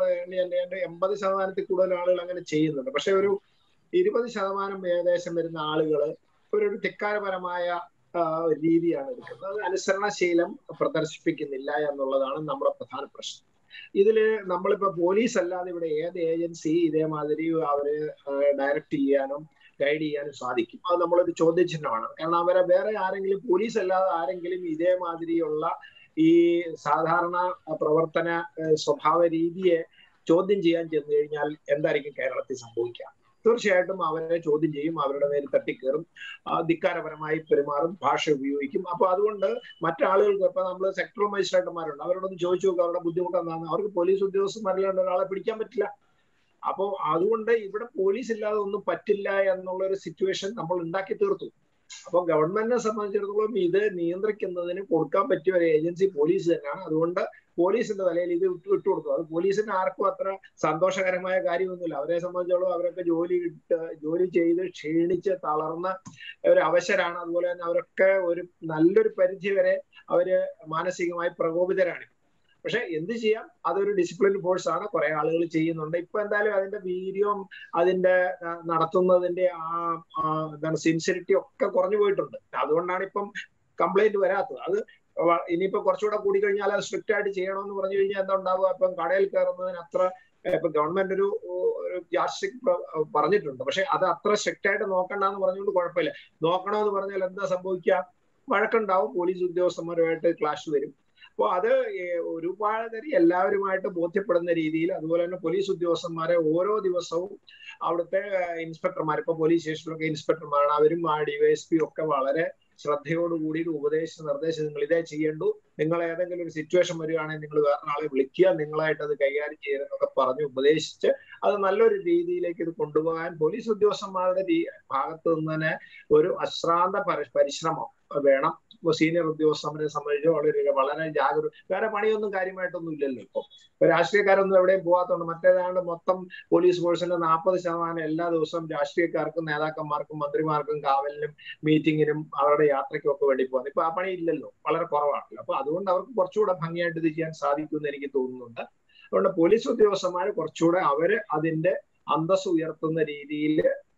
എൺപത് ശതമാനത്തിൽ കൂടുതൽ ആളുകൾ അങ്ങനെ ചെയ്യുന്നുണ്ട്. പക്ഷെ ഒരു ഇരുപത് ശതമാനം ഏകദേശം വരുന്ന ആളുകൾ ഒരു ധിക്കാരപരമായ രീതിയാണ് എടുക്കുന്നത്. അത് അനുസരണശീലം പ്രദർശിപ്പിക്കുന്നില്ല എന്നുള്ളതാണ് നമ്മുടെ പ്രധാന പ്രശ്നം. ഇതില് നമ്മളിപ്പോ പോലീസ് അല്ലാതെ ഇവിടെ ഏത് ഏജൻസി ഇതേമാതിരി അവര് ഡയറക്റ്റ് ചെയ്യാനും ഗൈഡ് ചെയ്യാനും സാധിക്കും? അത് നമ്മളൊരു ചോദ്യചിഹ്നമാണ്. കാരണം അവരെ വേറെ ആരെങ്കിലും, പോലീസ് അല്ലാതെ ആരെങ്കിലും ഇതേമാതിരിയുള്ള ഈ സാധാരണ പ്രവർത്തന സ്വഭാവ രീതിയെ ചോദ്യം ചെയ്യാൻ ചെന്നു കഴിഞ്ഞാൽ എന്തായിരിക്കും കേരളത്തിൽ സംഭവിക്കുക? തീർച്ചയായിട്ടും അവരെ ചോദ്യം ചെയ്യും, അവരുടെ മേൽ തട്ടിക്കയറും, ധിക്കാരപരമായി പെരുമാറും, ഭാഷ ഉപയോഗിക്കും. അപ്പൊ അതുകൊണ്ട് മറ്റാളുകൾക്ക്, ഇപ്പൊ നമ്മൾ സെക്ടറൽ മജിസ്ട്രേറ്റർമാരുണ്ട്, അവരോടൊന്ന് ചോദിച്ചു നോക്കുക അവരുടെ ബുദ്ധിമുട്ട് എന്താണെന്ന്. അവർക്ക് പോലീസ് ഉദ്യോഗസ്ഥന്മാരില്ലാണ്ട് ഒരാളെ പിടിക്കാൻ പറ്റില്ല. അപ്പോൾ അതുകൊണ്ട് ഇവിടെ പോലീസ് ഇല്ലാതെ ഒന്നും പറ്റില്ല എന്നുള്ള ഒരു സിറ്റുവേഷൻ നമ്മൾ ഉണ്ടാക്കി തീർത്തു. അപ്പൊ ഗവൺമെന്റിനെ സംബന്ധിച്ചിടത്തോളം ഇത് നിയന്ത്രിക്കുന്നതിന് കൊടുക്കാൻ പറ്റിയ ഒരു ഏജൻസി പോലീസ് തന്നെയാണ്. അതുകൊണ്ട് പോലീസിന്റെ തലയിൽ ഇത് വിട്ടു വിട്ടുകൊടുത്തു. അത് പോലീസിന് ആർക്കും അത്ര സന്തോഷകരമായ കാര്യമൊന്നുമില്ല. അവരെ സംബന്ധിച്ചോളം അവരൊക്കെ ജോലി ഇട്ട് ജോലി ചെയ്ത് ക്ഷീണിച്ച് തളർന്ന ഒരു അവശരാണ്. അതുപോലെ തന്നെ അവരൊക്കെ ഒരു നല്ലൊരു പരിധി വരെ അവര് മാനസികമായി പ്രകോപിതരാണ്. പക്ഷെ എന്ത് ചെയ്യാം, അതൊരു ഡിസിപ്ലിൻ ഫോഴ്സ് ആണ്, കുറെ ആളുകൾ ചെയ്യുന്നുണ്ട്. ഇപ്പൊ എന്തായാലും അതിന്റെ വീര്യം, അതിന്റെ നടത്തുന്നതിന്റെ ആ എന്താണ് സിൻസിയറിറ്റി ഒക്കെ കുറഞ്ഞു പോയിട്ടുണ്ട്. അതുകൊണ്ടാണ് ഇപ്പം കംപ്ലൈന്റ് വരാത്തത്. അത് ഇനിയിപ്പോ കുറച്ചുകൂടെ കൂടി കഴിഞ്ഞാൽ അത് സ്ട്രിക്റ്റ് ആയിട്ട് ചെയ്യണമെന്ന് പറഞ്ഞു കഴിഞ്ഞാൽ എന്താ ഉണ്ടാവുക? ഇപ്പം കടയിൽ കയറുന്നതിന് അത്ര ഇപ്പൊ ഗവൺമെന്റ് ഒരു ഒരു യാസ്ട്രിക് പറഞ്ഞിട്ടുണ്ട്. പക്ഷെ അത് അത്ര സ്ട്രിക്റ്റ് ആയിട്ട് നോക്കണ്ടെന്ന് പറഞ്ഞുകൊണ്ട് കുഴപ്പമില്ല. നോക്കണമെന്ന് പറഞ്ഞാൽ എന്താ സംഭവിക്കുക? വഴക്കുണ്ടാവും, പോലീസ് ഉദ്യോഗസ്ഥന്മാരുമായിട്ട് ക്ലാഷ് വരും. അപ്പോൾ അത് ഒരുപാട് എല്ലാവരുമായിട്ട് ബോധ്യപ്പെടുന്ന രീതിയിൽ, അതുപോലെ തന്നെ പോലീസ് ഉദ്യോഗസ്ഥന്മാരെ ഓരോ ദിവസവും അവിടുത്തെ ഇൻസ്പെക്ടർമാർ, ഇപ്പൊ പോലീസ് സ്റ്റേഷനിലൊക്കെ ഇൻസ്പെക്ടർമാരാണ്, അവരും ആ ഡിവൈഎസ്പി ഒക്കെ വളരെ ശ്രദ്ധയോടുകൂടി ഉപദേശ നിർദ്ദേശം, നിങ്ങൾ ഇതേ ചെയ്യേണ്ടു, നിങ്ങൾ ഏതെങ്കിലും ഒരു സിറ്റുവേഷൻ വരികയാണെങ്കിൽ നിങ്ങൾ വേറെ ആളെ വിളിക്കുക, നിങ്ങളായിട്ട് അത് കൈകാര്യം ചെയ്യുന്നതൊക്കെ പറഞ്ഞ് ഉപദേശിച്ച് അത് നല്ലൊരു രീതിയിലേക്ക് ഇത് കൊണ്ടുപോകാൻ പോലീസ് ഉദ്യോഗസ്ഥന്മാരുടെ ഭാഗത്ത് നിന്ന് തന്നെ ഒരു അശ്രാന്ത പരിശ്രമം വേണം. സീനിയർ ഉദ്യോഗസ്ഥരെ സംബന്ധിച്ച് വളരെ വളരെ ജാഗ്രത. വേറെ പണിയൊന്നും കാര്യമായിട്ടൊന്നും ഇല്ലല്ലോ ഇപ്പൊ. ഇപ്പൊ രാഷ്ട്രീയക്കാരൊന്നും എവിടെയും പോകാത്തതുകൊണ്ട്. മറ്റേതാണ്ട് മൊത്തം പോലീസ് ഫോഴ്സിന്റെ നാൽപ്പത് ശതമാനം എല്ലാ ദിവസവും രാഷ്ട്രീയക്കാർക്കും നേതാക്കന്മാർക്കും മന്ത്രിമാർക്കും കാവലിനും മീറ്റിങ്ങിനും അവരുടെ യാത്രയ്ക്കും ഒക്കെ വേണ്ടി പോകുന്നത്. ഇപ്പൊ ആ പണി ഇല്ലല്ലോ, വളരെ കുറവാണല്ലോ. അപ്പൊ അതുകൊണ്ട് അവർക്ക് കുറച്ചുകൂടെ ഭംഗിയായിട്ട് ഇത് ചെയ്യാൻ സാധിക്കുമെന്ന് എനിക്ക് തോന്നുന്നുണ്ട്. അതുകൊണ്ട് പോലീസ് ഉദ്യോഗസ്ഥന്മാർ കുറച്ചുകൂടെ അവര് അതിന്റെ അന്തസ്സ് ഉയർത്തുന്ന രീതിയിൽ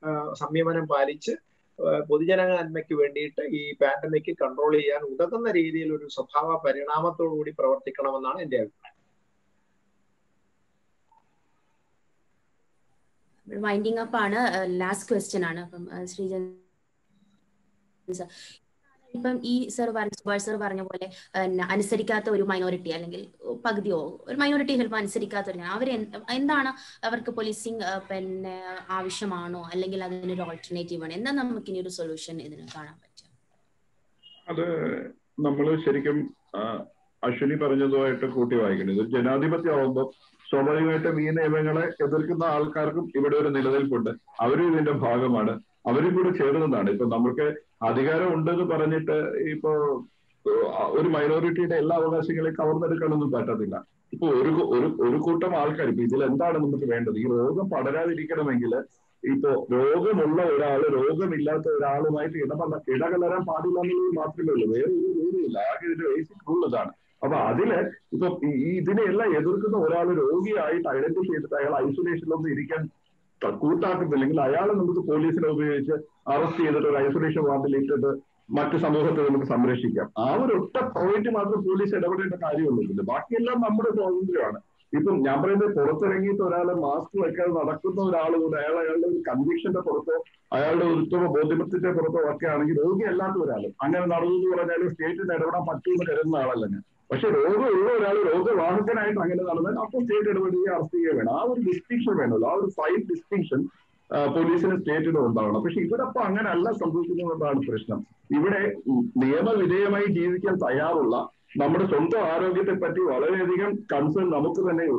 സംയമനം പാലിച്ച് പൊതുജന നന്മയ്ക്ക് വേണ്ടിയിട്ട് ഈ പാൻഡമിക് കൺട്രോൾ ചെയ്യാൻ ഉതകുന്ന രീതിയിൽ ഒരു സ്വഭാവ പരിണാമത്തോടുകൂടി പ്രവർത്തിക്കണമെന്നാണ് എന്റെ അഭിപ്രായം. വൈൻഡിങ് അപ്പ് ആണ്, ലാസ്റ്റ് ക്വസ്റ്റ്യൻ ആണ്. അപ്പം ശ്രീജൻ സർ, ഇപ്പം ഈ സർ പറഞ്ഞ സുഭാഷ് സർ പറഞ്ഞ പോലെ അനുസരിക്കാത്ത ഒരു മൈനോറിറ്റി, അല്ലെങ്കിൽ പകുതിയോ ഒരു മൈനോറിറ്റി ചിലപ്പോൾ അനുസരിക്കാത്തവർ, അവർ എന്താണ്, അവർക്ക് പോലീസിങ് പിന്നെ ആവശ്യമാണോ, അല്ലെങ്കിൽ അതിനൊരു ഓൾട്ടർനേറ്റീവ് ആണ്? എന്താ നമുക്ക് ഇനി ഒരു സൊല്യൂഷൻ ഇതിന് കാണാൻ പറ്റുക? അത് നമ്മൾ ശരിക്കും അശ്വിനി പറഞ്ഞതുമായിട്ട് കൂട്ടി വായിക്കണം. ഇത് ജനാധിപത്യമാകുമ്പോൾ സ്വാഭാവികമായിട്ടും ഈ നിയമങ്ങളെ എതിർക്കുന്ന ആൾക്കാർക്കും ഇവിടെ ഒരു നിലനിൽപ്പുണ്ട്. അവരും ഇതിന്റെ ഭാഗമാണ്, അവരും കൂടെ ചേർന്നതാണ്. ഇപ്പൊ നമുക്ക് അധികാരം ഉണ്ടെന്ന് പറഞ്ഞിട്ട് ഇപ്പോ ഒരു മൈനോറിറ്റിയുടെ എല്ലാ അവകാശങ്ങളെയും കവർന്നെടുക്കാനൊന്നും പറ്റത്തില്ല. ഇപ്പൊ ഒരു ഒരു ഒരു കൂട്ടം ആൾക്കാർ, ഇപ്പൊ ഇതിൽ എന്താണ് നമുക്ക് വേണ്ടത്? ഈ രോഗം പടരാതിരിക്കണമെങ്കിൽ ഇപ്പോ രോഗമുള്ള ഒരാള് രോഗമില്ലാത്ത ഒരാളുമായിട്ട് ഇടപെട ഇടകലരാൻ പാടില്ല എന്നുള്ളത് മാത്രമേ ഉള്ളൂ. വേറെ ഒരു രീതിയില്ല. ആകെ ഇതിന്റെ ബേസിക് റൂൾ ഇതാണ്. അപ്പൊ അതില് ഇപ്പൊ ഈ ഇതിനെല്ലാം എതിർക്കുന്ന ഒരാൾ രോഗിയായിട്ട് ഐഡന്റിഫൈ ചെയ്തിട്ട് അയാൾ ഐസൊലേഷനിലൊന്നും ഇരിക്കാൻ കൂട്ടാക്കുന്നില്ലെങ്കിൽ അയാളെ നമുക്ക് പോലീസിനെ ഉപയോഗിച്ച് അറസ്റ്റ് ചെയ്തിട്ട് ഒരു ഐസൊലേഷൻ വാർഡിൽ ഇട്ടിട്ട് മറ്റു സമൂഹത്തെ നമുക്ക് സംരക്ഷിക്കാം. ആ ഒരു ഒറ്റ പോയിന്റ് മാത്രം പോലീസ് ഇടപെടേണ്ട കാര്യമൊന്നുമില്ല. ബാക്കിയെല്ലാം നമ്മുടെ സ്വാതന്ത്ര്യമാണ്. ഇപ്പം ഞാൻ പറയുന്നത്, പുറത്തിറങ്ങിയിട്ട് ഒരാളെ മാസ്ക് വെക്കാതെ നടക്കുന്ന ഒരാളുകൂടെ അയാൾ അയാളുടെ ഒരു കൺവിക്ഷന്റെ പുറത്തോ അയാളുടെ ഉത്തമ ബോധ്യത്തിന്റെ പുറത്തോ ഒക്കെ ആണെങ്കിൽ രോഗിയല്ലാത്ത ഒരാൾ അങ്ങനെ നടന്നു എന്ന് പറഞ്ഞാൽ സ്റ്റേറ്റിന് ഇടപെടാൻ പറ്റുമെന്ന് കരുതുന്ന ആളല്ല ഞാൻ. പക്ഷെ രോഗമുള്ള ഒരാൾ രോഗവാഹകനായിട്ട് അങ്ങനെ നടന്നാൽ അപ്പോൾ സ്റ്റേറ്റ് ഇടപെടുകയും അറസ്റ്റ് ചെയ്യുക വേണം. ആ ഒരു ഡിസ്റ്റിങ്ഷൻ വേണമല്ലോ, ആ ഒരു ഫൈൻ ഡിസ്റ്റിങ്ഷൻ പോലീസിന് സ്റ്റേറ്റിനും ഉണ്ടാവണം. പക്ഷെ ഇവിടെ ഇപ്പൊ അങ്ങനെ അല്ല സംഭവിക്കുന്നതാണ് പ്രശ്നം. ഇവിടെ നിയമവിധേയമായി ജീവിക്കാൻ തയ്യാറുള്ള, നമ്മുടെ സ്വന്തം ആരോഗ്യത്തെ പറ്റി വളരെയധികം കൺസേൺ നമുക്ക് തന്നെയുള്ള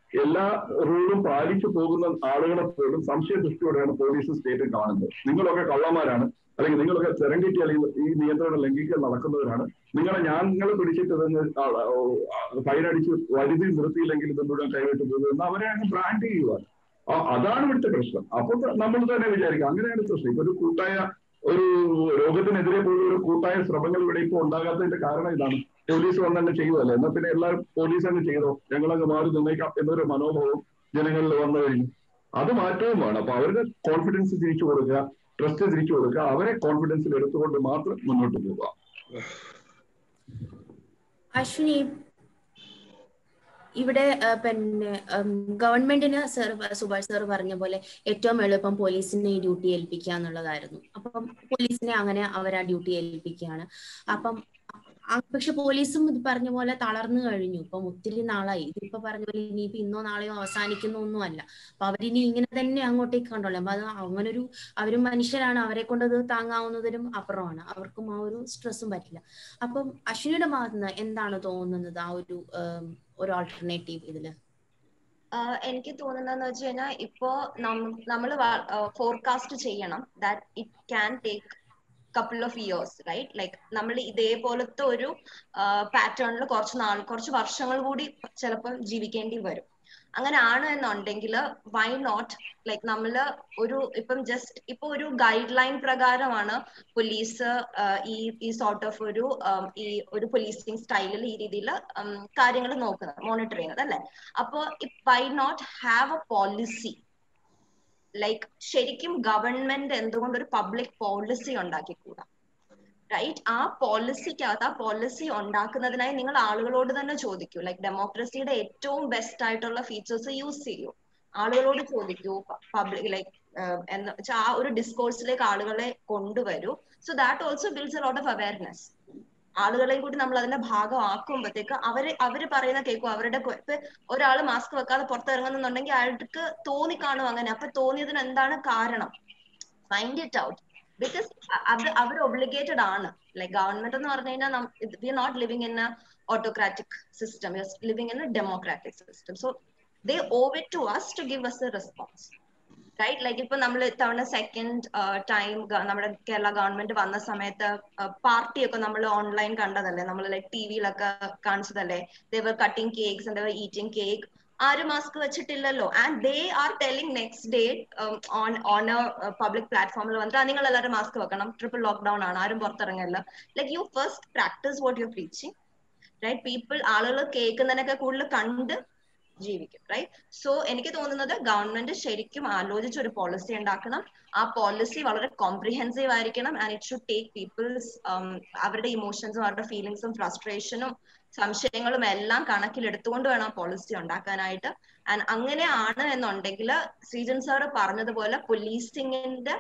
എല്ലാ റൂളും പാലിച്ചു പോകുന്ന ആളുകളെ പോലും സംശയ ദൃഷ്ടിയോടെയാണ് പോലീസും സ്റ്റേറ്റും കാണുന്നത്. നിങ്ങളൊക്കെ കള്ളന്മാരാണ്, അല്ലെങ്കിൽ നിങ്ങളൊക്കെ തെരങ്കിറ്റി അല്ലെങ്കിൽ ഈ നിയന്ത്രണം ലംഘിക്കാൻ നടക്കുന്നവരാണ്, നിങ്ങളെ ഞങ്ങൾ പിടിച്ചിട്ട് ഫൈനടിച്ച് വൈദ്യുതി നിർത്തിയില്ലെങ്കിൽ ഇത് മുഴുവൻ കൈവിട്ട് പോകുന്നത് അവരെ അങ്ങ് ബ്രാൻഡ് ചെയ്യുക. അതാണ് ഇവിടുത്തെ പ്രശ്നം. അപ്പൊ നമ്മൾ തന്നെ വിചാരിക്കും അങ്ങനെയാണ് പ്രശ്നം. ഇപ്പൊ ഒരു കൂട്ടായ ഒരു രോഗത്തിനെതിരെ പോലും ഒരു കൂട്ടായ ശ്രമങ്ങൾ ഇവിടെ ഇപ്പോൾ ഉണ്ടാകാത്തതിന്റെ കാരണം ഇതാണ്. പോലീസ് വന്ന് തന്നെ ചെയ്യുമല്ലേ, എന്നാൽ പിന്നെ എല്ലാവരും പോലീസ് തന്നെ ചെയ്തോ, ഞങ്ങളങ്ങ് മാറി നിന്നേക്കാം എന്നൊരു മനോഭാവം ജനങ്ങളിൽ വന്നു കഴിഞ്ഞു. അത് മാറ്റവും വേണം. അപ്പൊ അവരുടെ കോൺഫിഡൻസ് തിരിച്ചു കൊടുക്കുക, ട്രസ്റ്റ് തിരിച്ചു കൊടുക്കുക, അവരെ കോൺഫിഡൻസിൽ എടുത്തുകൊണ്ട് മാത്രം മുന്നോട്ട് പോവുക. അശ്വിനി, ഇവിടെ പിന്നെ ഗവൺമെന്റിന് സർ സുഭാഷ് സാർ പറഞ്ഞ പോലെ ഏറ്റവും എളുപ്പം പോലീസിനെ ഈ ഡ്യൂട്ടി ഏൽപ്പിക്കുക എന്നുള്ളതായിരുന്നു. അപ്പം പോലീസിനെ അങ്ങനെ അവർ ആ ഡ്യൂട്ടി ഏൽപ്പിക്കുകയാണ്. അപ്പം പക്ഷെ പോലീസും ഇത് പറഞ്ഞ പോലെ തളർന്നു കഴിഞ്ഞു. ഇപ്പം ഒത്തിരി നാളായി. ഇതിപ്പോ പറഞ്ഞ പോലെ ഇനിയിപ്പോ ഇന്നോ നാളെയോ അവസാനിക്കുന്ന ഒന്നുമല്ല. അപ്പൊ അവരിനി ഇങ്ങനെ തന്നെ അങ്ങോട്ടേക്ക് കണ്ടോളാം. അപ്പൊ അത് അങ്ങനൊരു അവരും മനുഷ്യരാണ്, അവരെ കൊണ്ട് അത് താങ്ങാവുന്നതിനും അപ്പുറമാണ്. അവർക്കും ആ ഒരു സ്ട്രെസ്സും പറ്റില്ല. അപ്പം അശ്വിനിയുടെ ഭാഗത്ത് നിന്ന് എന്താണ് തോന്നുന്നത് ആ ഒരു ഒരു ആൾട്ടർനേറ്റീവ് ഇതില്? എനിക്ക് തോന്നുന്നതെന്ന് വെച്ച് കഴിഞ്ഞാൽ ഇപ്പോ നമ്മൾ ഫോർകാസ്റ്റ് ചെയ്യണം that it can take couple of years, right? Like നമ്മൾ ഇതേപോലത്തെ ഒരു പാറ്റേണിൽ കുറച്ച് നാൾ കുറച്ച് വർഷങ്ങൾ കൂടി ചിലപ്പോൾ ജീവിക്കേണ്ടി വരും. അങ്ങനെ ആണ് എന്നുണ്ടെങ്കിൽ വൈ നോട്ട് ലൈക്ക് നമ്മള് ഒരു ഇപ്പം ജസ്റ്റ് ഇപ്പൊ ഒരു ഗൈഡ് ലൈൻ പ്രകാരമാണ് പോലീസ് ഈ ഈ സോർട്ട് ഓഫ് ഒരു ഈ ഒരു പോലീസിങ് സ്റ്റൈലിൽ ഈ രീതിയിൽ കാര്യങ്ങൾ നോക്കുന്നത്, മോണിറ്റർ ചെയ്യുന്നത് അല്ലെ. അപ്പൊ why not have a policy, like ശരിക്കും ഗവൺമെന്റ് എന്തുകൊണ്ട് ഒരു പബ്ലിക് പോളിസി ഉണ്ടാക്കിക്കൂടാ, റൈറ്റ്? ആ പോളിസിക്കകത്ത് ആ പോളിസി ഉണ്ടാക്കുന്നതിനായി നിങ്ങൾ ആളുകളോട് തന്നെ ചോദിക്കൂ. ലൈക്ക് ഡെമോക്രസിയുടെ ഏറ്റവും ബെസ്റ്റ് ആയിട്ടുള്ള ഫീച്ചേഴ്സ് യൂസ് ചെയ്യൂ, ആളുകളോട് ചോദിക്കൂ, പബ്ലിക് ലൈക്ക് എന്ന് വെച്ചാൽ ആ ഒരു ഡിസ്കോഴ്സിലേക്ക് ആളുകളെ കൊണ്ടുവരൂ. So that also builds a lot of awareness. ആളുകളെയും കൂടി നമ്മൾ അതിന്റെ ഭാഗമാക്കുമ്പോഴത്തേക്ക് അവര് അവര് പറയുന്ന കേൾക്കും. അവരുടെ ഇപ്പൊ ഒരാൾ മാസ്ക് വെക്കാതെ പുറത്തിറങ്ങുന്നുണ്ടെങ്കിൽ അയാൾക്ക് തോന്നിക്കാണും അങ്ങനെ. അപ്പൊ തോന്നിയതിന് എന്താണ് കാരണം? Find it out. ബിക്കോസ് അത് അവർ ഒബ്ലിഗേറ്റഡ് ആണ്. ലൈക് ഗവൺമെന്റ് എന്ന് പറഞ്ഞു കഴിഞ്ഞാൽ we are not living in a autocratic system, we are living in a democratic system. So they owe it to us to give us a response, right? Like ഇപ്പൊ നമ്മൾ ഇത്തവണ സെക്കൻഡ് ടൈം നമ്മുടെ കേരള ഗവൺമെന്റ് വന്ന സമയത്ത് പാർട്ടിയൊക്കെ നമ്മൾ ഓൺലൈൻ കണ്ടതല്ലേ, നമ്മൾ ലൈക്ക് ടി വിയിലൊക്കെ കാണിച്ചതല്ലേ. They were cutting cakes and they were eating cake. ആരും മാസ്ക് വെച്ചിട്ടില്ലല്ലോ. And they are telling next day on on a public പ്ലാറ്റ്ഫോമിൽ വന്നിട്ട് നിങ്ങൾ എല്ലാവരും മാസ്ക് വെക്കണം, ട്രിപ്പിൾ ലോക്ക്ഡൌൺ ആണ്, ആരും പുറത്തിറങ്ങില്ല. Like you first practice what you are preaching, right? People ആളുകൾ കേൾക്കുന്നതിനൊക്കെ കൂടുതൽ കണ്ട് ജീവിക്കും, റൈറ്റ്? സോ എനിക്ക് തോന്നുന്നത് ഗവൺമെന്റ് ശരിക്കും ആലോചിച്ച് ഒരു പോളിസി ഉണ്ടാക്കണം. ആ പോളിസി വളരെ കോംപ്രിഹെൻസീവ് ആയിരിക്കണം. And it should take people's അവരുടെ ഇമോഷൻസും അവരുടെ ഫീലിങ്സും ഫ്രസ്ട്രേഷനും സംശയങ്ങളും എല്ലാം കണക്കിലെടുത്തുകൊണ്ട് വേണം പോളിസി ഉണ്ടാക്കാനായിട്ട്. ആൻഡ് അങ്ങനെയാണ് എന്നുണ്ടെങ്കിൽ ശ്രീജൻ സാറ് പറഞ്ഞതുപോലെ പോലീസിങ്ങിന്റെ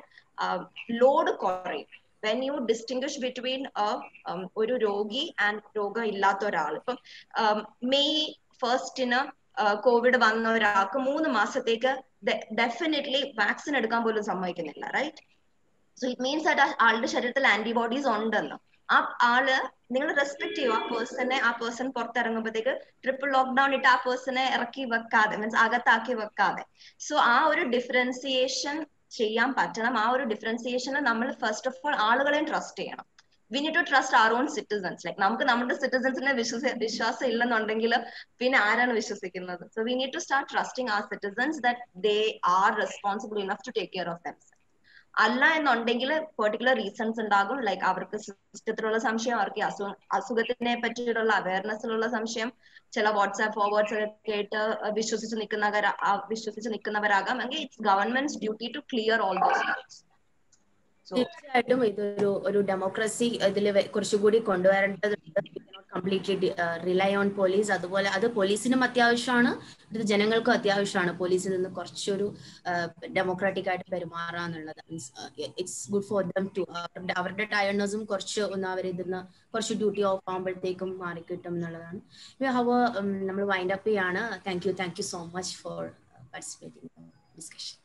ലോഡ് കുറയും. വെൻ യു ഡിസ്റ്റിംഗ്വിഷ് ബിറ്റ്വീൻ ഒരു രോഗി ആൻഡ് രോഗം ഇല്ലാത്ത ഒരാൾ. ഇപ്പം മെയ് ഫസ്റ്റിന് കോവിഡ് വന്ന ഒരാൾക്ക് മൂന്ന് മാസത്തേക്ക് ഡെഫിനറ്റ്ലി വാക്സിൻ എടുക്കാൻ പോലും സമ്മതിക്കുന്നില്ല, right? So it means that ആളുടെ ശരീരത്തിൽ ആന്റിബോഡീസ് ഉണ്ടെന്ന്. ആ ആള് നിങ്ങൾ റെസ്പെക്ട് ചെയ്യും ആ പേഴ്സണെ. ആ പേഴ്സൺ പുറത്തിറങ്ങുമ്പോഴത്തേക്ക് ട്രിപ്പിൾ ലോക്ക്ഡൌൺ ഇട്ട് ആ പേഴ്സണെ ഇറക്കി വെക്കാതെ, മീൻസ് അകത്താക്കി വെക്കാതെ. സോ ആ ഒരു ഡിഫറൻസിയേഷൻ ചെയ്യാൻ പറ്റണം. ആ ഒരു ഡിഫറൻസിയേഷന് നമ്മൾ ഫസ്റ്റ് ഓഫ് ഓൾ ആളുകളെയും ട്രസ്റ്റ് ചെയ്യണം. We need to trust our own citizens. Like നമുക്ക് നമ്മുടെ സിറ്റിസൺസിനെ വിശ്വസ വിശ്വാസം ഇല്ലെന്നുണ്ടെങ്കിൽ പിന്നെ ആരാണ് വിശ്വസിക്കുന്നത്? So we need to start trusting our citizens that they are responsible enough to take care of themself. അല്ല എന്നുണ്ടെങ്കിൽ പെർട്ടിക്കുലർ റീസൺസ് ഉണ്ടാകും. ലൈക്ക് അവർക്ക് സിസ്റ്റത്തിലുള്ള സംശയം, അവർക്ക് അസുഖ അസുഖത്തിനെ പറ്റിയിട്ടുള്ള അവയർനെസ്സിലുള്ള സംശയം, ചില വാട്സ്ആപ്പ് ഫോർവേഡ്സ് ഒക്കെ കേട്ട് വിശ്വസിച്ച് നിൽക്കുന്നവർ വിശ്വസിച്ച് നിൽക്കുന്നവരാകാം. എങ്കിൽ it's government's duty to clear all those doubts. തീർച്ചയായിട്ടും ഇതൊരു ഒരു ഡെമോക്രസി ഇതിൽ കുറച്ചുകൂടി കൊണ്ടുവരേണ്ടതുണ്ട്. Completely rely on police. അതുപോലെ അത് പോലീസിനും അത്യാവശ്യമാണ്, ഇത് ജനങ്ങൾക്കും അത്യാവശ്യമാണ്. പോലീസിൽ നിന്ന് കുറച്ചൊരു ഡെമോക്രാറ്റിക് ആയിട്ട് പെരുമാറാന്നുള്ളത്. Means it's good for them to അവരുടെ അവരുടെ ടയർനെസ്സും കുറച്ച് ഒന്ന് അവരിതിന്ന് കുറച്ച് ഡ്യൂട്ടി ഓഫ് ആകുമ്പോഴത്തേക്കും മാറിക്കിട്ടും എന്നുള്ളതാണ്. ഹവ നമ്മൾ വൈൻഡ് അപ്പ് ചെയ്യാണ്. Thank you thank you so much for participating discussion.